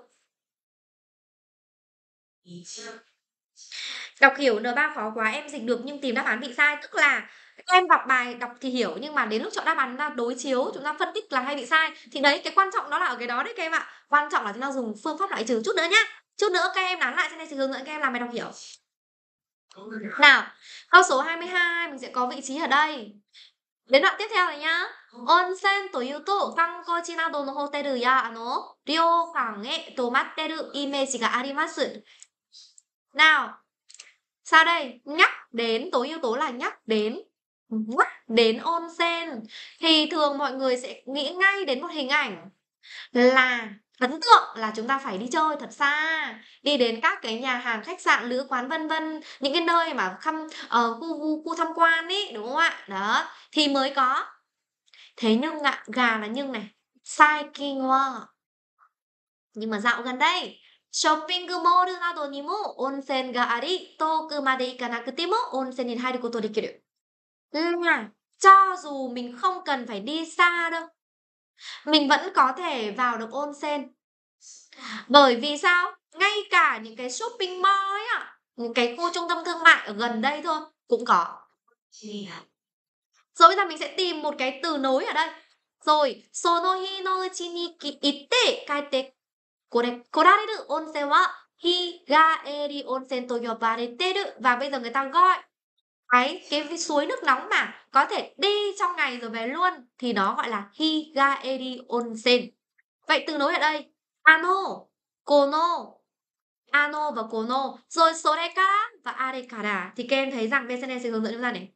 Đọc hiểu N ba khó quá em dịch được nhưng tìm đáp án bị sai. Tức là các em đọc bài đọc thì hiểu nhưng mà đến lúc chọn đáp án ra đối chiếu chúng ta phân tích là hay bị sai. Thì đấy, cái quan trọng đó là ở cái đó đấy các em ạ. Quan trọng là chúng ta dùng phương pháp loại trừ. Chút nữa nhá. Chút nữa các em nán lại trên đây sẽ hướng dẫn các em làm bài đọc hiểu. Nào, câu số hai mươi hai mình sẽ có vị trí ở đây. Đến đoạn tiếp theo này nhá. Onsen toいうと観光地などのホテルやあの旅館へ泊まってるイメージがあります. Nào, Sao đây? Nhắc đến, tố yếu tố là nhắc đến. Nhắc đến onsen. Thì thường mọi người sẽ nghĩ ngay đến một hình ảnh là ấn tượng là chúng ta phải đi chơi thật xa, đi đến các cái nhà hàng, khách sạn, lữ quán vân vân, những cái nơi mà thăm ờ, khu, khu khu tham quan ý, đúng không ạ? Đó, thì mới có. Thế nhưng ạ, gà là nhưng này. Saikin wa. Nhưng mà dạo gần đây, shopping mall などにも温泉があり、遠くまで行かなくても温泉に入ることできる。Là cho dù mình không cần phải đi xa đâu, mình vẫn có thể vào được onsen. Bởi vì sao? Ngay cả những cái shopping mall ấy ạ, những cái khu trung tâm thương mại ở gần đây thôi cũng có. Rồi bây giờ mình sẽ tìm một cái từ nối ở đây. Rồi, sono hi no uchi ni itte kaete kore korareru onsen wa higaeri onsen to yobareteru. Và bây giờ người ta gọi cái cái suối nước nóng mà có thể đi trong ngày rồi về luôn thì nó gọi là higaeri onsen. Vậy từ nối ở đây ano, kono, ano và kono, rồi sorekara và arekara thì các em thấy rằng bên này sẽ hướng dẫn chúng ta này.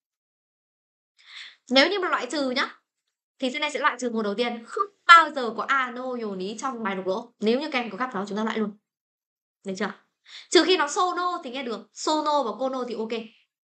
Nếu như mà loại trừ nhá thì trên này sẽ loại trừ một đầu tiên, không bao giờ có ano yoni trong bài đục lỗ. Nếu như các em có gặp nó chúng ta loại luôn. Được chưa? Trừ khi nó sono thì nghe được, sono và kono thì ok.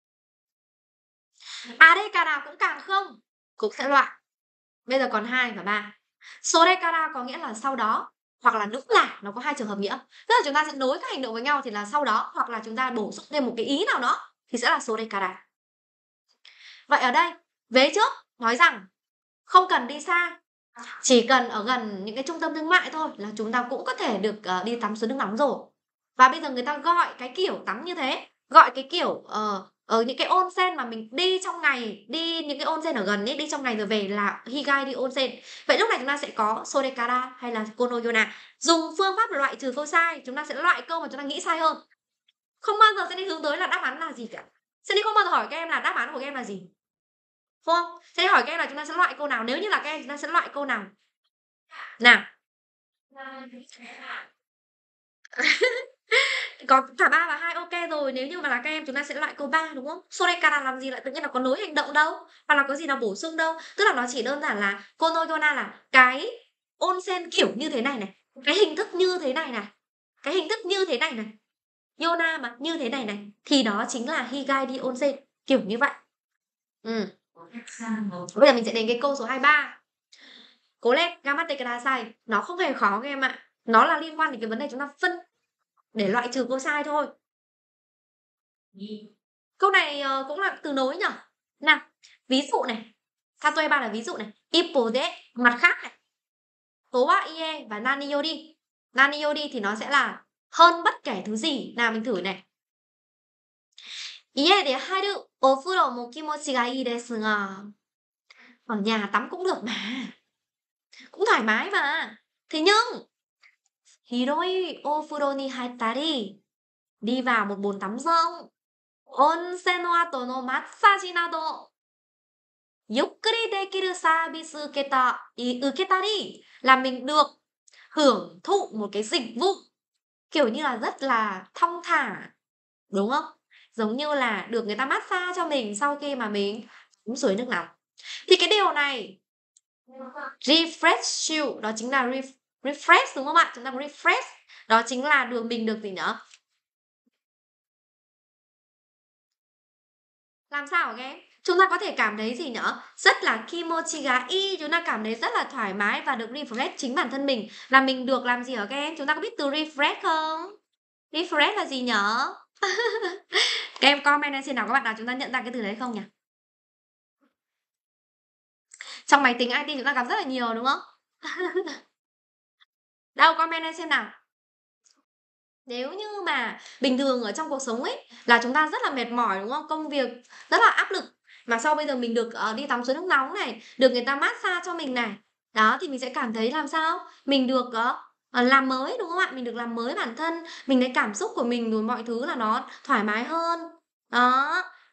Arekara cũng càng không, cũng sẽ loại. Bây giờ còn hai và ba. Sorekara có nghĩa là sau đó, hoặc là nữa là nó có hai trường hợp nghĩa. Tức là chúng ta sẽ nối các hành động với nhau thì là sau đó, hoặc là chúng ta bổ sung thêm một cái ý nào đó thì sẽ là sorekara. Vậy ở đây, vế trước nói rằng không cần đi xa, chỉ cần ở gần những cái trung tâm thương mại thôi là chúng ta cũng có thể được uh, đi tắm suối nước nóng rồi. Và bây giờ người ta gọi cái kiểu tắm như thế, gọi cái kiểu uh, ở những cái onsen mà mình đi trong ngày, đi những cái onsen ở gần ấy, đi trong ngày rồi về là higai đi onsen. Vậy lúc này chúng ta sẽ có sorekara hay là konoyona. Dùng phương pháp loại trừ câu sai, chúng ta sẽ loại câu mà chúng ta nghĩ sai hơn. Không bao giờ sẽ đi hướng tới là đáp án là gì cả. Sẽ đi không bao giờ hỏi các em là đáp án của các em là gì. Đúng không? Sẽ hỏi các em là chúng ta sẽ loại câu nào. Nếu như là các em chúng ta sẽ loại câu nào. Nào. Có cả ba và hai ok rồi. Nếu như mà là các em chúng ta sẽ loại câu ba đúng không? Sorekara làm gì lại tự nhiên là có nối hành động đâu, hoặc là có gì nào bổ sung đâu. Tức là nó chỉ đơn giản là konoyona là cái onsen kiểu như thế này này, cái hình thức như thế này này, cái hình thức như thế này này, yona mà như thế này này thì đó chính là higai đi onsen kiểu như vậy. Ừ. Bây giờ mình sẽ đến cái câu số hai mươi ba. Cố lên, gamate kudasai. Nó không hề khó các em ạ. Nó là liên quan đến cái vấn đề chúng ta phân để loại trừ câu sai thôi. Câu này uh, cũng là từ nối nhở. Nào, ví dụ này. Tatoeba là ví dụ này. Ippode, mặt khác này. Towa ie và nani yori. Nani yori thì nó sẽ là hơn bất kể thứ gì. Nào mình thử này. Ie de haru ofuro mo kimochi ga ii desu ga. Ở nhà tắm cũng được mà. Cũng thoải mái mà. Thế nhưng hiroi ofuro ni haitari, đi vào một bồn tắm rộng, onsen no ato no massage nado yukkuri dekiru service uketa uketari là mình được hưởng thụ một cái dịch vụ kiểu như là rất là thong thả, đúng không? Giống như là được người ta massage cho mình sau khi mà mình uống suối nước nóng. Thì cái điều này refresh you, đó chính là ref, refresh đúng không ạ? Chúng ta muốn refresh, đó chính là được mình được gì nữa? Làm sao hả các em? Chúng ta có thể cảm thấy gì nhở? Rất là kimochi ga ii, chúng ta cảm thấy rất là thoải mái và được refresh chính bản thân mình. Là mình được làm gì hả các em? Chúng ta có biết từ refresh không? Refresh là gì nhở? Các em comment lên xem nào, các bạn nào chúng ta nhận ra cái từ đấy không nhỉ? Trong máy tính i tê chúng ta gặp rất là nhiều đúng không? Đâu, comment lên xem nào. Nếu như mà bình thường ở trong cuộc sống ấy là chúng ta rất là mệt mỏi đúng không? Công việc rất là áp lực. Mà sau bây giờ mình được uh, đi tắm suối nước nóng này, được người ta massage cho mình này. Đó thì mình sẽ cảm thấy làm sao? Mình được uh, làm mới đúng không ạ? Mình được làm mới bản thân. Mình thấy cảm xúc của mình rồi mọi thứ là nó thoải mái hơn. Đó.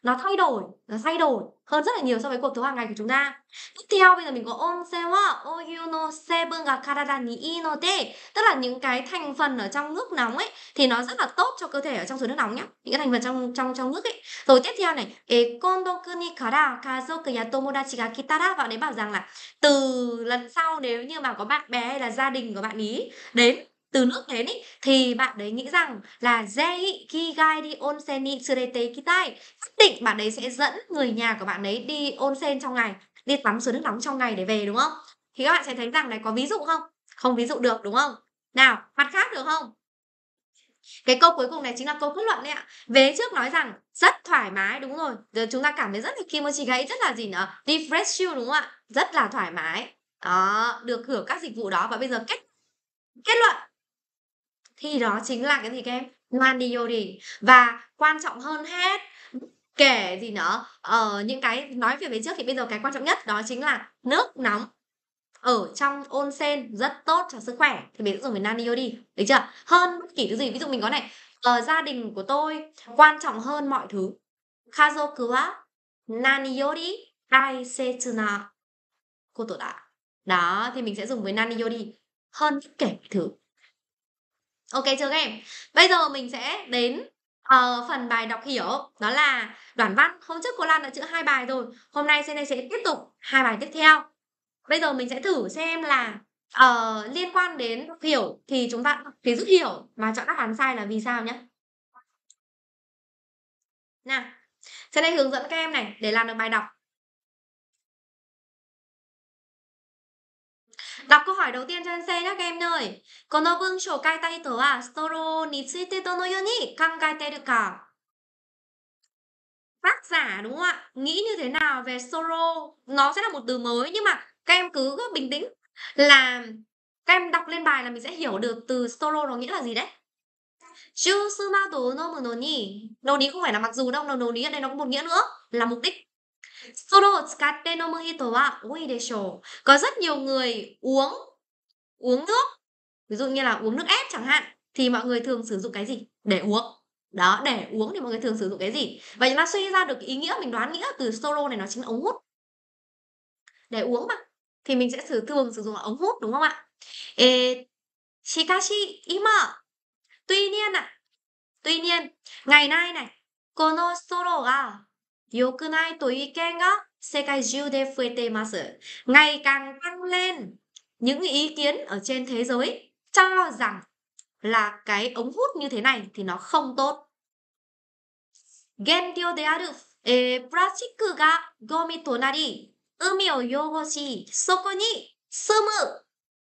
nó thay đổi, nó thay đổi hơn rất là nhiều so với cuộc sống hàng ngày của chúng ta. Tiếp theo bây giờ mình có onsen wa oyu no seibun ga karada ni ii no de, tức là những cái thành phần ở trong nước nóng ấy thì nó rất là tốt cho cơ thể ở trong suối nước nóng nhá. Những cái thành phần trong trong trong nước ấy. Rồi tiếp theo này, e kondoku ni kara kazoku ya tomodachi ga kitara, bạn ấy bảo rằng là từ lần sau nếu như mà có bạn bè hay là gia đình của bạn ý đến từ nước đến ý, thì bạn đấy nghĩ rằng là zei kigai di onsen ni tsurete ikitai, nhất định bạn ấy sẽ dẫn người nhà của bạn ấy đi onsen trong ngày, đi tắm suối nước nóng trong ngày để về, đúng không? Thì các bạn sẽ thấy rằng này, có ví dụ không? Không ví dụ được, đúng không? Nào, mặt khác được không? Cái câu cuối cùng này chính là câu kết luận đấy ạ. Vế trước nói rằng rất thoải mái, đúng rồi. Giờ chúng ta cảm thấy rất là kimochi gai, rất là gì nữa? Refresh you, đúng không ạ? Rất là thoải mái. Đó, được hưởng các dịch vụ đó. Và bây giờ kết kết luận thì đó chính là cái gì các em? Nani yori. Và quan trọng hơn hết, kể gì nữa, ờ, những cái nói về phía trước thì bây giờ cái quan trọng nhất đó chính là nước nóng ở trong onsen rất tốt cho sức khỏe, thì mình sẽ dùng cái nani yori, được chưa? Hơn bất kỳ thứ gì. Ví dụ mình có này, ờ, gia đình của tôi quan trọng hơn mọi thứ. Kazoku wa nani yori daisetsu na koto da. Đó, thì mình sẽ dùng với nani yori, hơn bất kể thứ. Ok chưa các em? Bây giờ mình sẽ đến ờ, phần bài đọc hiểu, đó là đoạn văn. Hôm trước cô Lan đã chữa hai bài rồi, hôm nay Sene sẽ tiếp tục hai bài tiếp theo. Bây giờ mình sẽ thử xem là ờ, liên quan đến đọc hiểu thì chúng ta thì rút hiểu mà chọn đáp án sai là vì sao nhé. Nào, Sene hướng dẫn các em này để làm được bài đọc. Đọc câu hỏi đầu tiên cho Sensei nhé các em ơi. Kono bunshou kaita hito wa storo ni tsuite dono you ni kangaeteru ka? Tác giả đúng không ạ? Nghĩ như thế nào về Soro? Nó sẽ là một từ mới nhưng mà các em cứ bình tĩnh là các em đọc lên bài là mình sẽ hiểu được từ Soro nó nghĩa là gì đấy. Jusu nado nomu no ni. No ni không phải là mặc dù đâu, no ni ở đây nó có một nghĩa nữa là mục đích. Soro o tsukatte nomu hito wa oi deshou. Có rất nhiều người uống uống nước, ví dụ như là uống nước ép chẳng hạn, thì mọi người thường sử dụng cái gì để uống? Đó, để uống thì mọi người thường sử dụng cái gì? Vậy chúng ta suy ra được ý nghĩa, mình đoán nghĩa từ Soro này nó chính là ống hút. Để uống mà. Thì mình sẽ sử thường sử dụng là ống hút, đúng không ạ? Ê, shikashi ima. Tuy nhiên ạ, à, tuy nhiên, ngày nay này, kono Soro ga yokunai to iken ga sekai juu de fuete imasu. Ngày càng tăng lên những ý kiến ở trên thế giới cho rằng là cái ống hút như thế này thì nó không tốt. Genryo de aru eh, plastic ga gomi to nari umi o yogoshi soko ni sumu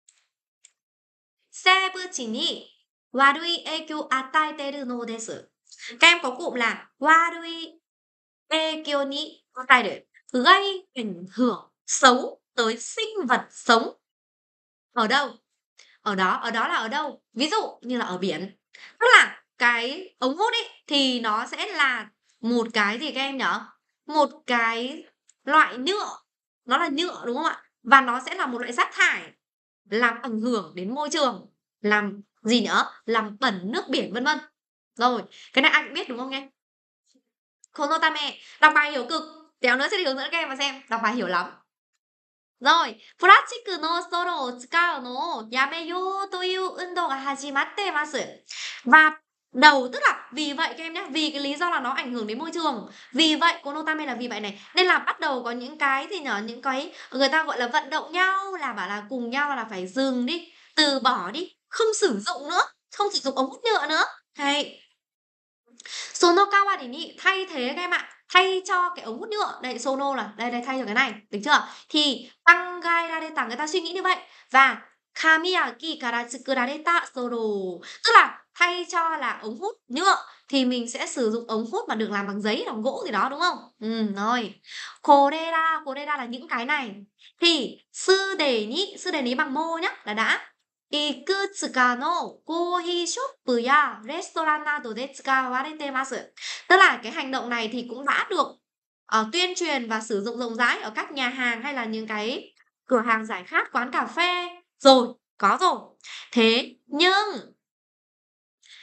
seibuchi ni warui eikyou ataeteru no desu. Các em có cụm là warui eikyou ni ataeru, gây ảnh hưởng xấu tới sinh vật sống. Ở đâu? Ở đó, ở đó là ở đâu? Ví dụ như là ở biển. Tức là cái ống hút ấy thì nó sẽ là một cái gì các em nhỉ? Một cái loại nhựa. Nó là nhựa đúng không ạ? Và nó sẽ là một loại rác thải làm ảnh hưởng đến môi trường. Làm gì nữa? Làm bẩn nước biển vân vân. Rồi, cái này ai cũng biết đúng không em? Konotame, đọc bài hiểu cực. Téo nữa sẽ đi hướng dẫn các em vào xem. Đọc bài hiểu lắm. Rồi, plastic no storo o tsukau no o yameyo toiu undo ga hajimatte imasu. Và đầu tức là vì vậy các em nhé, vì cái lý do là nó ảnh hưởng đến môi trường. Vì vậy, konotame là vì vậy này. Nên là bắt đầu có những cái gì nhở, những cái người ta gọi là vận động nhau, là bảo là cùng nhau là phải dừng đi, từ bỏ đi, không sử dụng nữa, không sử dụng ống hút nhựa nữa. Hay. Sono kawari ni, thay thế các em ạ, thay cho cái ống hút nhựa. Đây, sono là đây đây thay cho cái này, được chưa? Thì kangaerareta, người ta suy nghĩ như vậy. Và kamiyaki kara tsukurareta soro, tức là thay cho là ống hút nhựa thì mình sẽ sử dụng ống hút mà được làm bằng giấy, bằng gỗ gì đó, đúng không? Ừ, rồi. Korera, korera là những cái này. Thì sư đề ní, sư đề ní bằng mô nhá, là đã. Ikutsuka no coffee shop ya restaurant nado de tsukawarete imasu. Tức là cái hành động này thì cũng đã được uh, tuyên truyền và sử dụng rộng rãi ở các nhà hàng hay là những cái cửa hàng giải khát, quán cà phê rồi, có rồi. Thế nhưng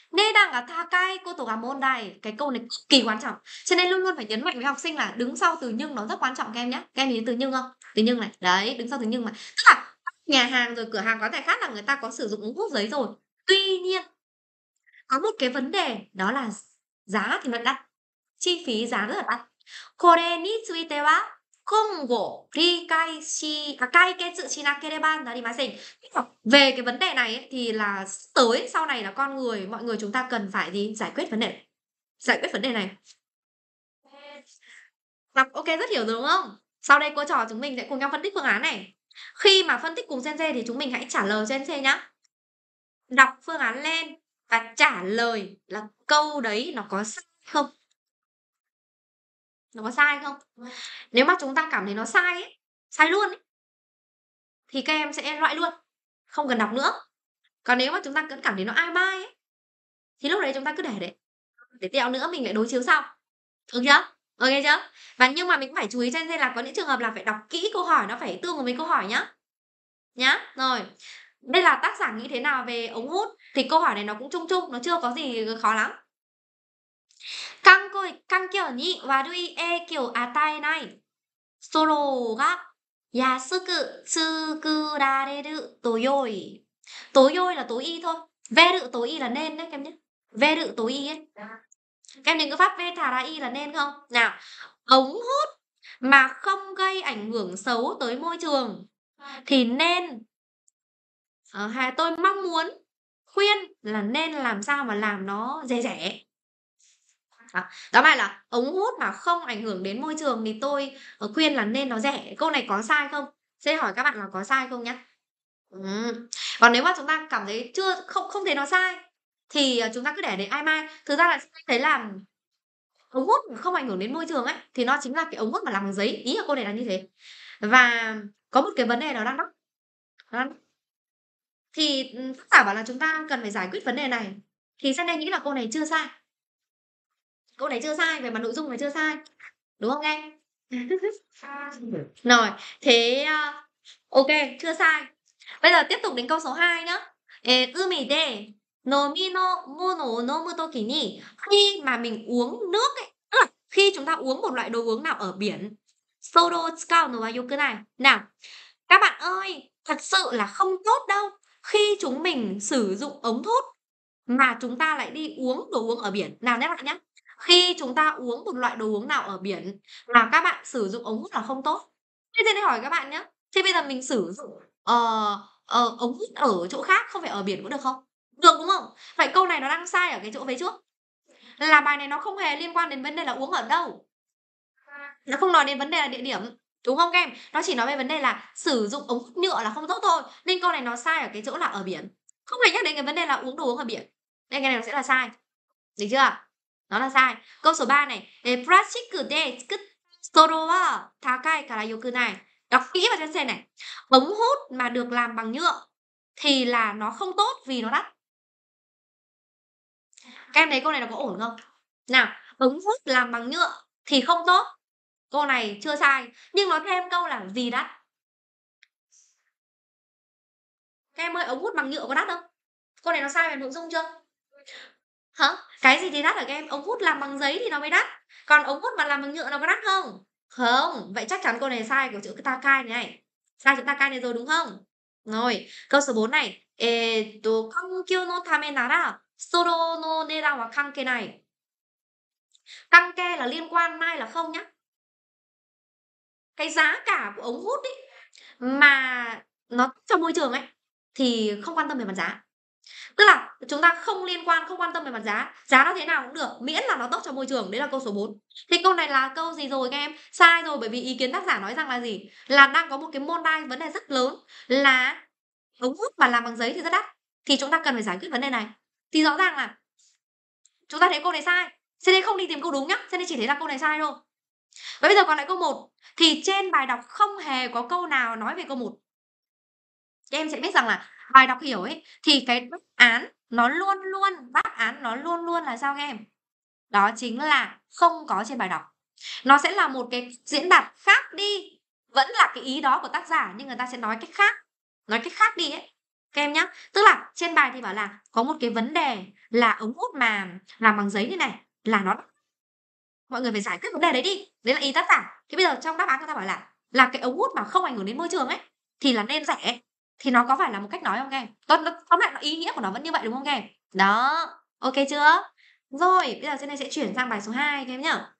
Nê đang là takai koto ga mondai. Cái câu này cực kỳ quan trọng. Cho nên luôn luôn phải nhấn mạnh với học sinh là đứng sau từ nhưng nó rất quan trọng các em nhé. Các em nhìn thấy từ nhưng không? Từ nhưng này. Đấy, đứng sau từ nhưng mà. Tức là nhà hàng rồi cửa hàng quán tài khác là người ta có sử dụng ống hút giấy rồi. Tuy nhiên có một cái vấn đề đó là giá thì nó đắt. Chi phí giá rất là đắt. Kore ni tsuite wa kongo rikai shi à, kaiketsu shinakereba narimasen. Về cái vấn đề này ấy, thì là tới sau này là con người mọi người chúng ta cần phải gì giải quyết vấn đề giải quyết vấn đề này. Đọc ok rất hiểu rồi đúng không? Sau đây cô trò chúng mình sẽ cùng nhau phân tích phương án này. Khi mà phân tích cùng Sensei thì chúng mình hãy trả lời cho Sensei nhá. Đọc phương án lên và trả lời là câu đấy nó có sai không? Nó có sai không? Nếu mà chúng ta cảm thấy nó sai ấy, sai luôn ấy, thì các em sẽ loại luôn, không cần đọc nữa. Còn nếu mà chúng ta vẫn cảm thấy nó ai mai ấy, thì lúc đấy chúng ta cứ để đấy. Để tẹo nữa mình lại đối chiếu sau. Được chưa? Ok chưa? Và nhưng mà mình cũng phải chú ý cho nên là có những trường hợp là phải đọc kỹ câu hỏi, nó phải tương ứng với câu hỏi nhá. Nhá. Rồi. Đây là tác giả nghĩ thế nào về ống hút? Thì câu hỏi này nó cũng chung chung, nó chưa có gì khó lắm. Kankoi kankyo ni warui eikyo ataenai soro ga yasuku tsukurareru toyoi. Toyoi là tối y thôi. Veru tối y là nên đấy các em nhé. Veru tối y ấy. Các em nhìn cái pháp ve thà ra y là nên không? Nào, ống hút mà không gây ảnh hưởng xấu tới môi trường thì nên uh, hà tôi mong muốn khuyên là nên làm sao mà làm nó rẻ rẻ. Đó, đó bài là ống hút mà không ảnh hưởng đến môi trường thì tôi uh, khuyên là nên nó rẻ. Câu này có sai không? Sẽ hỏi các bạn là có sai không nhé. Ừ. Còn nếu mà chúng ta cảm thấy chưa không không thấy nó sai thì uh, chúng ta cứ để để ai mai. Thực ra là thấy là ống hút không ảnh hưởng đến môi trường ấy thì nó chính là cái ống hút mà làm bằng giấy, ý là cô này là như thế. Và có một cái vấn đề đó đang đó thì tác giả bảo là chúng ta cần phải giải quyết vấn đề này thì Sunday nghĩ là cô này chưa sai, cô này chưa sai về mặt nội dung là chưa sai, đúng không em? Rồi thế uh, ok chưa sai. Bây giờ tiếp tục đến câu số hai nhá. Umi de nomi no mono o nomu toki ni, khi mà mình uống nước ấy, tức là khi chúng ta uống một loại đồ uống nào ở biển, soro tsukau no wa yokunai. Nào, các bạn ơi, thật sự là không tốt đâu khi chúng mình sử dụng ống hút mà chúng ta lại đi uống đồ uống ở biển. Nào các bạn nhé, khi chúng ta uống một loại đồ uống nào ở biển mà các bạn sử dụng ống hút là không tốt. Thế nên hỏi các bạn nhé, thế bây giờ mình sử dụng uh, uh, ống hút ở chỗ khác, không phải ở biển cũng được không? Được đúng không? Vậy câu này nó đang sai ở cái chỗ phía trước, là bài này nó không hề liên quan đến vấn đề là uống ở đâu, nó không nói đến vấn đề là địa điểm, đúng không các em? Nó chỉ nói về vấn đề là sử dụng ống hút nhựa là không tốt thôi. Nên câu này nó sai ở cái chỗ là ở biển, không hề nhắc đến cái vấn đề là uống đồ uống ở biển. Nên cái này nó sẽ là sai, được chưa? Nó là sai. Câu số ba này, plastic de tsukuru wa takai kara yokunai. Đọc kỹ vào trên xe này, ống hút mà được làm bằng nhựa thì là nó không tốt vì nó đắt. Các em thấy câu này nó có ổn không? Nào, ống hút làm bằng nhựa thì không tốt, câu này chưa sai, nhưng nó thêm câu là vì đắt. Các em ơi, ống hút bằng nhựa có đắt không? Câu này nó sai về nội dung chưa? Hả? Cái gì thì đắt hả các em? Ống hút làm bằng giấy thì nó mới đắt, còn ống hút mà làm bằng nhựa nó có đắt không? Không, vậy chắc chắn câu này sai của chữ takai này, sai chữ takai này rồi đúng không? Rồi, câu số bốn này, eto kankyou no tame nara soro no nedan wa kanke nai. Kanke là liên quan, nai là không nhá. Cái giá cả của ống hút ấy mà nó cho môi trường ấy thì không quan tâm về mặt giá. Tức là chúng ta không liên quan, không quan tâm về mặt giá, giá nó thế nào cũng được miễn là nó tốt cho môi trường. Đấy là câu số bốn. Thì câu này là câu gì rồi các em? Sai rồi, bởi vì ý kiến tác giả nói rằng là gì? Là đang có một cái môn đai vấn đề rất lớn là ống hút mà làm bằng giấy thì rất đắt, thì chúng ta cần phải giải quyết vấn đề này. Thì rõ ràng là chúng ta thấy câu này sai, cho nên không đi tìm câu đúng nhá, cho nên chỉ thấy là câu này sai thôi. Và bây giờ còn lại câu một, thì trên bài đọc không hề có câu nào nói về câu một. Các em sẽ biết rằng là bài đọc hiểu ấy thì cái đáp án nó luôn luôn, đáp án nó luôn luôn là sao các em? Đó chính là không có trên bài đọc. Nó sẽ là một cái diễn đạt khác đi, vẫn là cái ý đó của tác giả nhưng người ta sẽ nói cách khác, nói cách khác đi ấy. Các em nhá. Tức là trên bài thì bảo là có một cái vấn đề là ống hút mà làm bằng giấy như này là nó mọi người phải giải quyết vấn đề đấy đi. Đấy là ý tác giả. Thế bây giờ trong đáp án người ta bảo là là cái ống hút mà không ảnh hưởng đến môi trường ấy thì là nên rẻ. Thì nó có phải là một cách nói không các em? Tóm tóm lại nó ý nghĩa của nó vẫn như vậy đúng không các em? Đó. Ok chưa? Rồi, bây giờ trên đây sẽ chuyển sang bài số hai các em nhá.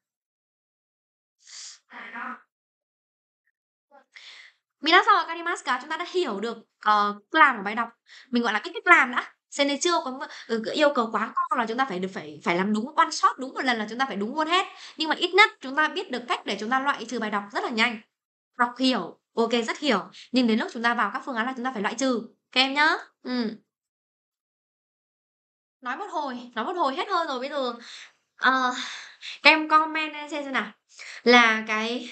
Minasan wa wakarimasu ka? Chúng ta đã hiểu được ờ, cách làm của bài đọc. Mình gọi là cái cách làm đã. Trên đây chưa có m- ừ, cái yêu cầu quá cao là chúng ta phải được phải phải làm đúng one shot đúng một lần là chúng ta phải đúng luôn hết. Nhưng mà ít nhất chúng ta biết được cách để chúng ta loại trừ bài đọc rất là nhanh. Đọc hiểu, ok rất hiểu. Nhưng đến lúc chúng ta vào các phương án là chúng ta phải loại trừ. Các em nhá. Ừ. Nói một hồi, nói một hồi hết hơi rồi bây giờ. Ờ, các em comment lên xem xem nào. Là cái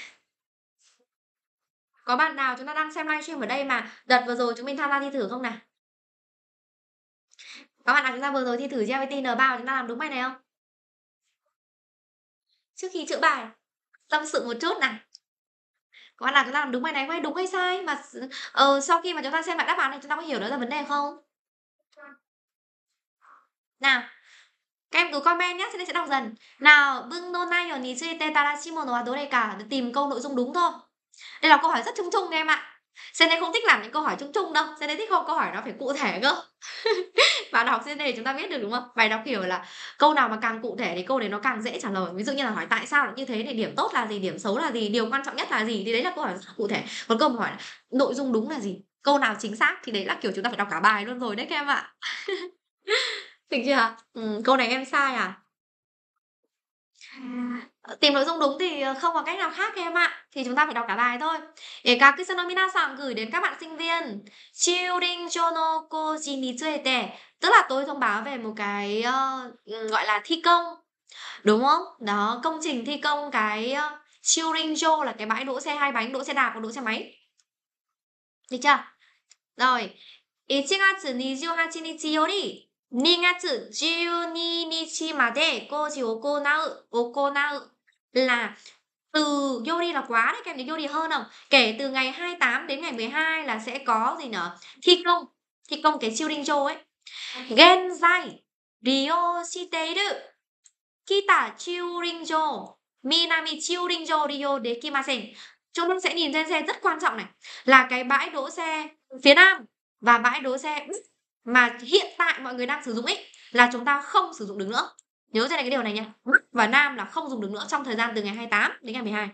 có bạn nào chúng ta đang xem livestream ở đây mà đợt vừa rồi chúng mình tham gia thi thử không nào? Có bạn nào chúng ta vừa rồi thi thử giê lờ vê tê en ba chúng ta làm đúng bài này không? Trước khi chữa bài, tâm sự một chút nào. Có bạn nào chúng ta làm đúng bài này không? Đúng hay sai? Mà ờ, sau khi mà chúng ta xem lại đáp án này chúng ta có hiểu đó là vấn đề không? Nào, các em cứ comment nhé, sẽ đọc dần. Nào, bưng no nai yo ni tsuite tarashi mono wa dore ka, tìm câu nội dung đúng thôi. Đây là câu hỏi rất chung chung các em ạ. Sen đây không thích làm những câu hỏi chung chung đâu. Sen đây thích không câu hỏi nó phải cụ thể cơ. Và đọc trên đây chúng ta biết được đúng không? Bài đọc hiểu là câu nào mà càng cụ thể thì câu đấy nó càng dễ trả lời. Ví dụ như là hỏi tại sao lại như thế thì điểm tốt là gì, điểm xấu là gì, điều quan trọng nhất là gì thì đấy là câu hỏi rất cụ thể. Còn câu mà hỏi là nội dung đúng là gì, câu nào chính xác thì đấy là kiểu chúng ta phải đọc cả bài luôn rồi đấy các em ạ. Được chưa? Ừ, câu này em sai à? Tìm nội dung đúng thì không có cách nào khác em ạ. Thì chúng ta phải đọc cả bài thôi. Để các cái minasan gửi đến các bạn sinh viên. Chiurin jono koji ni tsuete. Tức là tôi thông báo về một cái uh, gọi là thi công. Đúng không? Đó, công trình thi công cái uh, Chiurin-jo là cái bãi đỗ xe hai bánh, đỗ xe đạp và đỗ xe máy. Được chưa? Rồi. một月にじゅうはちにちよりにがつじゅうににちまで工事を行う、行う là từ Yori là quá đấy, các em thấy Yori hơn không? Kể từ ngày hai mươi tám đến ngày mười hai là sẽ có gì nhở? Thi công, thi công cái Chiurinjo ấy. Genzai, Ryo shiteiru, Kita Chiurinjo, Minami Chiurinjo Ryo dekimasen. Chúng ta sẽ nhìn trên xe rất quan trọng này, là cái bãi đỗ xe phía nam và bãi đỗ xe mà hiện tại mọi người đang sử dụng ấy là chúng ta không sử dụng được nữa. Nhớ cho này cái điều này nha. Bắc và Nam là không dùng được nữa trong thời gian từ ngày hai mươi tám đến ngày mười hai.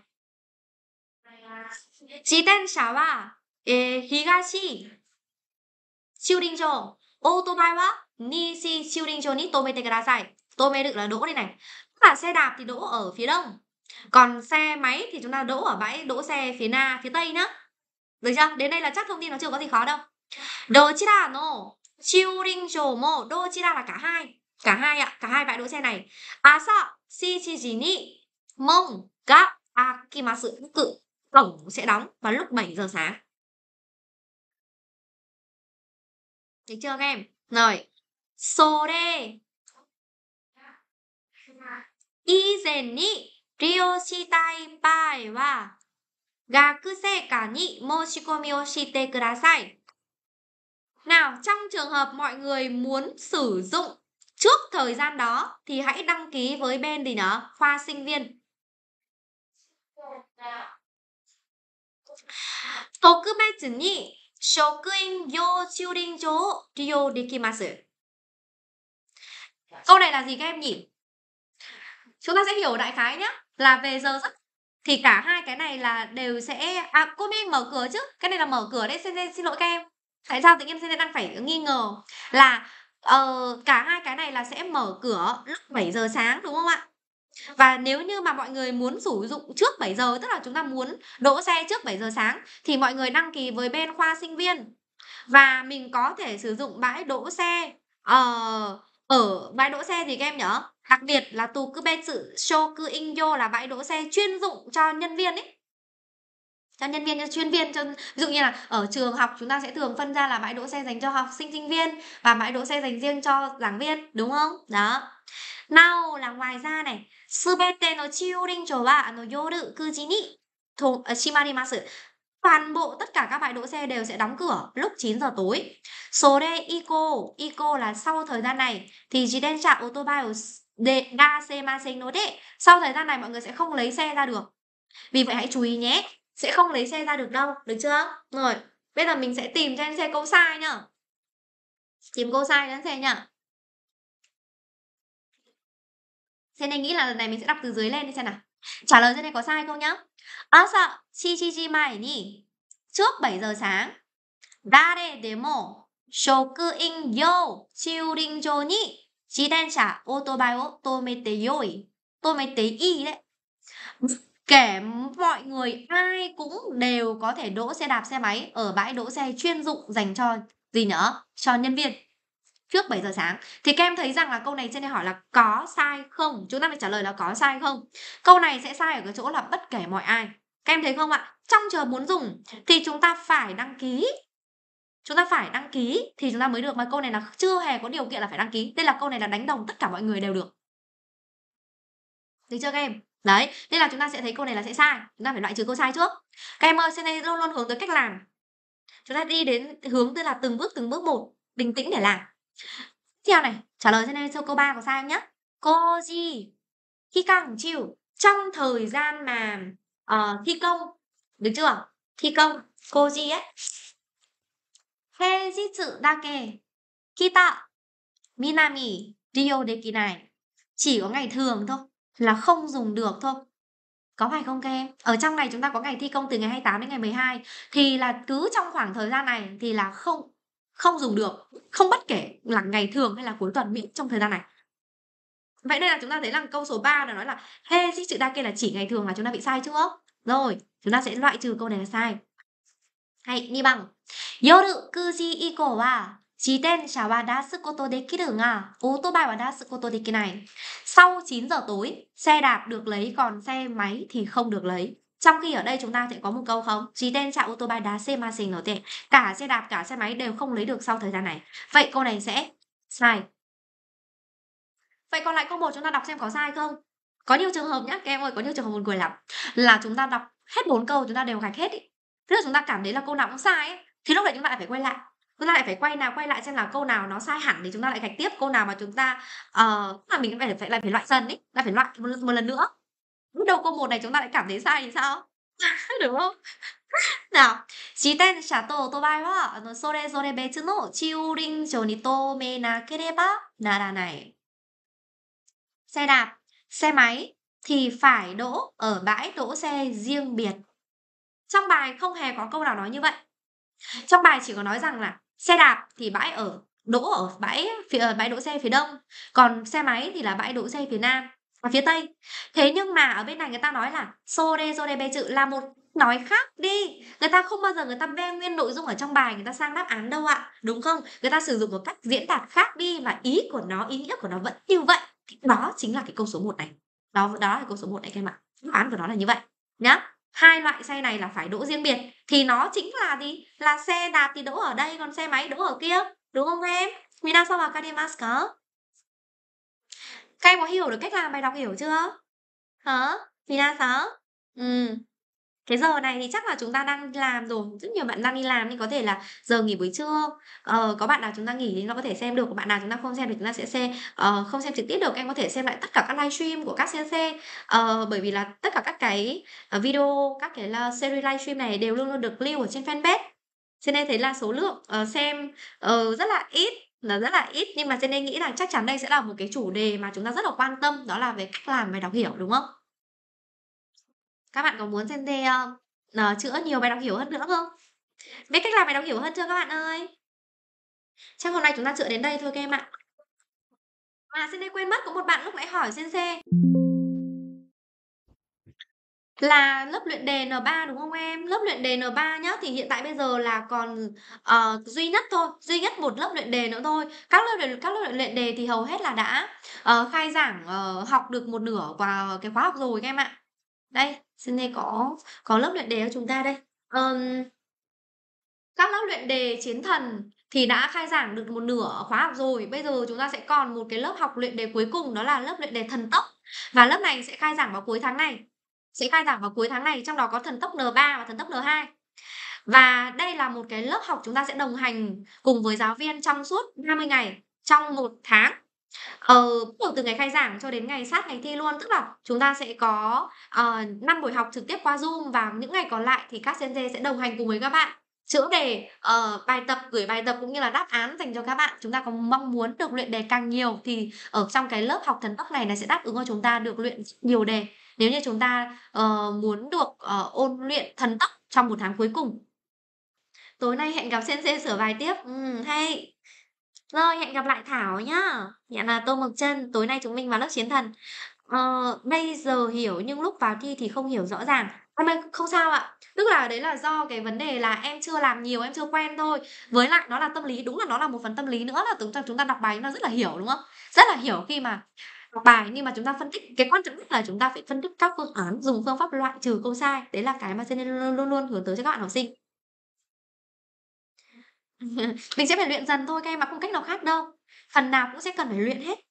Jitensha wa e, higashi Chiurinjo, otobai wa nishi Chiurinjo ni tomete kudasai. Tomeru là đỗ đây này. Tức là xe đạp thì đỗ ở phía đông. Còn xe máy thì chúng ta đỗ ở bãi đỗ xe phía na, phía tây nhá. Được chưa? Đến đây là chắc thông tin nó chưa có gì khó đâu. Dochira no Chiurinjo mo dochira là cả hai. Cả hai ạ, cả hai bãi đỗ xe này. Asa shichiji ni mon ga akimasu. Cự cổng sẽ đóng vào lúc bảy giờ sáng. Được chưa các em? Rồi. Sore izen ni ryo shitai bai wa gakusei ni moshikomi o shite kudasai. Nào, trong trường hợp mọi người muốn sử dụng trước thời gian đó thì hãy đăng ký với bên gì nhở? Khoa sinh viên. Tokubetsu ni shokuin yo chiurinjo o ryo dekimasu. Câu này là gì các em nhỉ? Chúng ta sẽ hiểu đại khái nhé. Là về giờ giấc thì cả hai cái này là đều sẽ à cô Minh mở cửa chứ. Cái này là mở cửa đấy, xin, xin lỗi các em. Tại sao tự nhiên xin đang phải nghi ngờ là uh, cả hai cái này là sẽ mở cửa lúc bảy giờ sáng đúng không ạ? Và nếu như mà mọi người muốn sử dụng trước bảy giờ, tức là chúng ta muốn đỗ xe trước bảy giờ sáng thì mọi người đăng ký với bên khoa sinh viên. Và mình có thể sử dụng bãi đỗ xe uh, ở bãi đỗ xe gì các em nhở? Đặc biệt là Tokubetsu Shokuin-yo là bãi đỗ xe chuyên dụng cho nhân viên ấy. Cho nhân viên, cho chuyên viên, cho ví dụ như là ở trường học chúng ta sẽ thường phân ra là bãi đỗ xe dành cho học sinh sinh viên và bãi đỗ xe dành riêng cho giảng viên, đúng không? Đó. Nào là ngoài ra này, Subete no chiurinjo wa ano yoru kuji ni to shimarimasu. toàn bộ tất cả các bãi đỗ xe đều sẽ đóng cửa lúc chín giờ tối. Sore iko, iko là sau thời gian này thì jidensha otobai de ga semasen no de. Sau thời gian này mọi người sẽ không lấy xe ra được. Vì vậy hãy chú ý nhé, sẽ không lấy xe ra được đâu, được chưa? Rồi, bây giờ mình sẽ tìm cho anh xe câu sai nhá. Tìm câu sai cho anh xe nhá. Thế nên nghĩ là lần này mình sẽ đọc từ dưới lên đi xem nào. Trả lời trên đây có sai không nhá? Asa shichiji mai ni, trước bảy giờ sáng. Dare demo shokuin yo chiurinjō ni jidensha otobai o tomete yoi. Tomete i đấy. Kể mọi người ai cũng đều có thể đỗ xe đạp xe máy ở bãi đỗ xe chuyên dụng dành cho gì nữa? Cho nhân viên. Trước bảy giờ sáng. Thì các em thấy rằng là câu này trên đây hỏi là có sai không? Chúng ta phải trả lời là có sai không? Câu này sẽ sai ở cái chỗ là bất kể mọi ai. Các em thấy không ạ? Trong trường hợp muốn dùng thì chúng ta phải đăng ký. Chúng ta phải đăng ký thì chúng ta mới được. Mà câu này là chưa hề có điều kiện là phải đăng ký. Đây là câu này là đánh đồng tất cả mọi người đều được. Được chưa các em? Đấy, nên là chúng ta sẽ thấy câu này là sẽ sai. Chúng ta phải loại trừ câu sai trước. Các em ơi, trên đây luôn luôn hướng tới cách làm. Chúng ta đi đến hướng tức là từng bước từng bước một, bình tĩnh để làm. Theo này, trả lời trên đây cho câu ba có sai không nhá? Koji Hikang chiu, trong thời gian mà uh, thi công, được chưa? Thi công, Koji ấy. Heijitsu dake kita minami ryo dekinai. Chỉ có ngày thường thôi, là không dùng được thôi. Có phải không các em? Ở trong này chúng ta có ngày thi công từ ngày hai mươi tám đến ngày mười hai. Thì là cứ trong khoảng thời gian này thì là không không dùng được. Không bất kể là ngày thường hay là cuối tuần, miễn trong thời gian này. Vậy nên là chúng ta thấy là câu số ba là nói là he chữ chữ đa kia là chỉ ngày thường là chúng ta bị sai chưa? Rồi, chúng ta sẽ loại trừ câu này là sai. Hay, ni bằng. Yoru kuji iko wa jidensha wa dasu koto dekiru nga otobai wa dasu koto dekinai. Sau chín giờ tối, xe đạp được lấy còn xe máy thì không được lấy. Trong khi ở đây chúng ta sẽ có một câu không? Jidensha otobai dasemasen no de. Cả xe đạp cả xe máy đều không lấy được sau thời gian này. Vậy câu này sẽ sai. Vậy còn lại câu một chúng ta đọc xem có sai không? Có nhiều trường hợp nhá, các em ơi, có nhiều trường hợp buồn cười lắm. Là chúng ta đọc hết bốn câu chúng ta đều gạch hết ý. Tức là chúng ta cảm thấy là câu nào cũng sai ấy. Thì lúc đấy chúng ta lại phải quay lại. Chúng ta lại phải quay nào quay lại xem là câu nào nó sai hẳn thì chúng ta lại gạch tiếp, câu nào mà chúng ta uh, là mình phải phải lại phải loại dần ấy, lại phải loại một, một lần nữa. Lúc đầu câu một này chúng ta lại cảm thấy sai thì sao? Đúng không? Nào, jitensha to otobai wa sore sore betsu no chiurinjō ni tome nakereba naranai. Xe đạp, xe máy thì phải đỗ ở bãi đỗ xe riêng biệt. Trong bài không hề có câu nào nói như vậy. Trong bài chỉ có nói rằng là xe đạp thì bãi ở đỗ ở bãi phía bãi đỗ xe phía đông, còn xe máy thì là bãi đỗ xe phía nam và phía tây. Thế nhưng mà ở bên này người ta nói là sore sore be chữ là một nói khác đi. Người ta không bao giờ người ta ve nguyên nội dung ở trong bài người ta sang đáp án đâu ạ, đúng không? Người ta sử dụng một cách diễn đạt khác đi và ý của nó, ý nghĩa của nó vẫn như vậy. Đó chính là cái câu số một này. Đó đó là câu số một này các em ạ. Đáp án của nó là như vậy nhá. Hai loại xe này là phải đỗ riêng biệt thì nó chính là gì? Là xe đạp thì đỗ ở đây còn xe máy đỗ ở kia, đúng không em? Minasan wa wakarimasu ka? Các em có hiểu được cách làm bài đọc hiểu chưa? Hả? Minasan? Ừ. Cái giờ này thì chắc là chúng ta đang làm rồi, rất nhiều bạn đang đi làm nên có thể là giờ nghỉ buổi trưa. Ờ, có bạn nào chúng ta nghỉ thì nó có thể xem được, có bạn nào chúng ta không xem thì chúng ta sẽ xem uh, không xem trực tiếp được, em có thể xem lại tất cả các livestream của các sensei. Uh, bởi vì là tất cả các cái uh, video, các cái uh, series livestream này đều luôn luôn được lưu ở trên fanpage. Cho nên thấy là số lượng uh, xem uh, rất là ít, là rất là ít, nhưng mà cho nên nghĩ là chắc chắn đây sẽ là một cái chủ đề mà chúng ta rất là quan tâm, đó là về cách làm bài đọc hiểu, đúng không? Các bạn có muốn xem thê uh, chữa nhiều bài đọc hiểu hơn nữa không? Biết cách làm bài đọc hiểu hơn chưa các bạn ơi? Chắc hôm nay chúng ta chữa đến đây thôi các em ạ. À, Sensei quên mất, có một bạn lúc nãy hỏi Sensei là lớp luyện đề N ba đúng không em? Lớp luyện đề N ba nhá, thì hiện tại bây giờ là còn uh, duy nhất thôi, duy nhất một lớp luyện đề nữa thôi. Các lớp luyện các lớp luyện đề thì hầu hết là đã uh, khai giảng uh, học được một nửa qua cái khóa học rồi các em ạ. Đây, Sensei có có lớp luyện đề của chúng ta đây. Um, các lớp luyện đề chiến thần thì đã khai giảng được một nửa khóa học rồi. Bây giờ chúng ta sẽ còn một cái lớp học luyện đề cuối cùng, đó là lớp luyện đề thần tốc. Và lớp này sẽ khai giảng vào cuối tháng này. Sẽ khai giảng vào cuối tháng này, trong đó có thần tốc N ba và thần tốc N hai. Và đây là một cái lớp học chúng ta sẽ đồng hành cùng với giáo viên trong suốt ba mươi ngày, trong một tháng. Ờ, bắt đầu từ ngày khai giảng cho đến ngày sát ngày thi luôn, tức là chúng ta sẽ có, ờ, năm buổi học trực tiếp qua Zoom và những ngày còn lại thì các sensei sẽ đồng hành cùng với các bạn, chữa đề, ờ, bài tập, gửi bài tập cũng như là đáp án dành cho các bạn. Chúng ta có mong muốn được luyện đề càng nhiều thì ở trong cái lớp học thần tốc này nó sẽ đáp ứng cho chúng ta được luyện nhiều đề. Nếu như chúng ta, ờ, muốn được, ờ, ôn luyện thần tốc trong một tháng cuối cùng. Tối nay hẹn gặp sensei sửa bài tiếp. Ừm, hay. Rồi, hẹn gặp lại Thảo nhá. Hiện là Tô Mộc Chân, tối nay chúng mình vào lớp chiến thần. Ờ, bây giờ hiểu nhưng lúc vào thi thì không hiểu rõ ràng. À, mà không sao ạ. Tức là đấy là do cái vấn đề là em chưa làm nhiều, em chưa quen thôi. Với lại nó là tâm lý, đúng là nó là một phần tâm lý nữa là chúng ta chúng ta đọc bài chúng ta rất là hiểu đúng không? Rất là hiểu khi mà đọc bài nhưng mà chúng ta phân tích, cái quan trọng nhất là chúng ta phải phân tích các phương án, dùng phương pháp loại trừ câu sai. Đấy là cái mà Sen luôn luôn luôn hướng tới cho các bạn học sinh. Mình sẽ phải luyện dần thôi các em mà không cách nào khác đâu. Phần nào cũng sẽ cần phải luyện hết.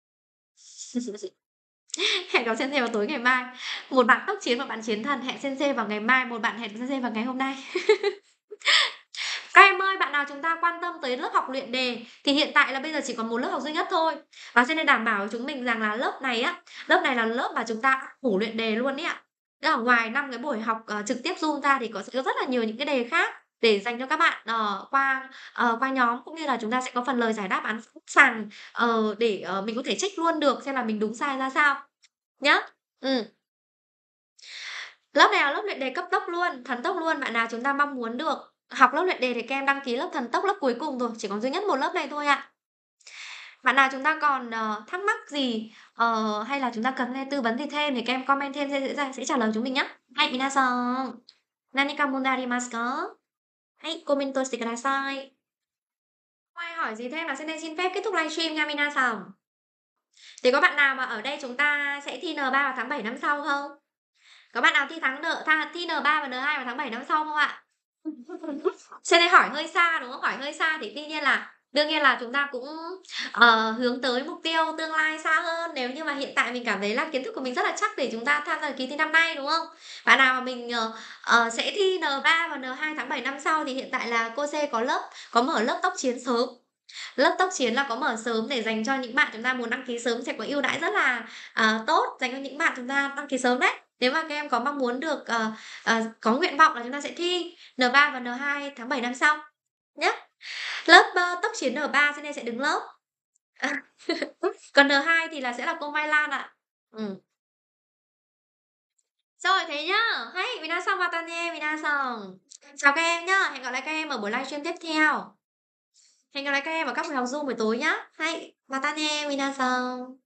Hẹn gặp Sensei vào tối ngày mai. Một bạn tốc chiến, một bạn chiến thần. Hẹn Sensei vào ngày mai, một bạn hẹn Sensei vào ngày hôm nay. Các em ơi, bạn nào chúng ta quan tâm tới lớp học luyện đề thì hiện tại là bây giờ chỉ còn một lớp học duy nhất thôi. Và cho nên đảm bảo chúng mình rằng là lớp này á, lớp này là lớp mà chúng ta phủ luyện đề luôn đấy ạ. Tức là ngoài năm cái buổi học uh, trực tiếp Zoom ra thì có sẽ có rất là nhiều những cái đề khác để dành cho các bạn uh, qua uh, qua nhóm, cũng như là chúng ta sẽ có phần lời giải đáp án sẵn sàng uh, để uh, mình có thể check luôn được xem là mình đúng sai ra sao nhá. Ừ. Lớp này là lớp luyện đề cấp tốc luôn, thần tốc luôn. Bạn nào chúng ta mong muốn được học lớp luyện đề thì các em đăng ký lớp thần tốc, lớp cuối cùng rồi, chỉ còn duy nhất một lớp này thôi ạ. Bạn nào chúng ta còn uh, thắc mắc gì uh, hay là chúng ta cần nghe tư vấn gì thêm thì các em comment thêm sẽ sẽ, sẽ trả lời chúng mình nhé. Hai, minasan. Nani ka mondai arimasu ka? Hai, commento shite kudasai. Không ai hỏi gì thêm là xin xin phép kết thúc livestream nha minasan. Thì có bạn nào mà ở đây chúng ta sẽ thi N ba vào tháng bảy năm sau không? Có bạn nào thi tháng N, thi N ba và N hai vào tháng bảy năm sau không ạ? Cho nên hỏi hơi xa đúng không? Hỏi hơi xa thì tuy nhiên là đương nhiên là chúng ta cũng uh, hướng tới mục tiêu tương lai xa hơn. Nếu như mà hiện tại mình cảm thấy là kiến thức của mình rất là chắc để chúng ta tham gia kỳ thi năm nay đúng không? Bạn nào mà mình uh, uh, sẽ thi N ba và N hai tháng bảy năm sau thì hiện tại là cô C có lớp, có mở lớp tốc chiến sớm. Lớp tốc chiến là có mở sớm để dành cho những bạn chúng ta muốn đăng ký sớm, sẽ có ưu đãi rất là uh, tốt dành cho những bạn chúng ta đăng ký sớm đấy. Nếu mà các em có mong muốn được uh, uh, có nguyện vọng là chúng ta sẽ thi N ba và N hai tháng bảy năm sau nhé. Lớp uh, tốc chiến N ba cho nên sẽ đứng lớp. Còn N hai thì là sẽ là cô Mai Lan ạ. Ừ. Rồi thế nhá. Hay, minasan watane, minasan. Chào các em nhá. Hẹn gặp lại các em ở buổi livestream tiếp theo. Hẹn gặp lại các em ở các buổi học Zoom buổi tối nhá. Hay, watane, minasan.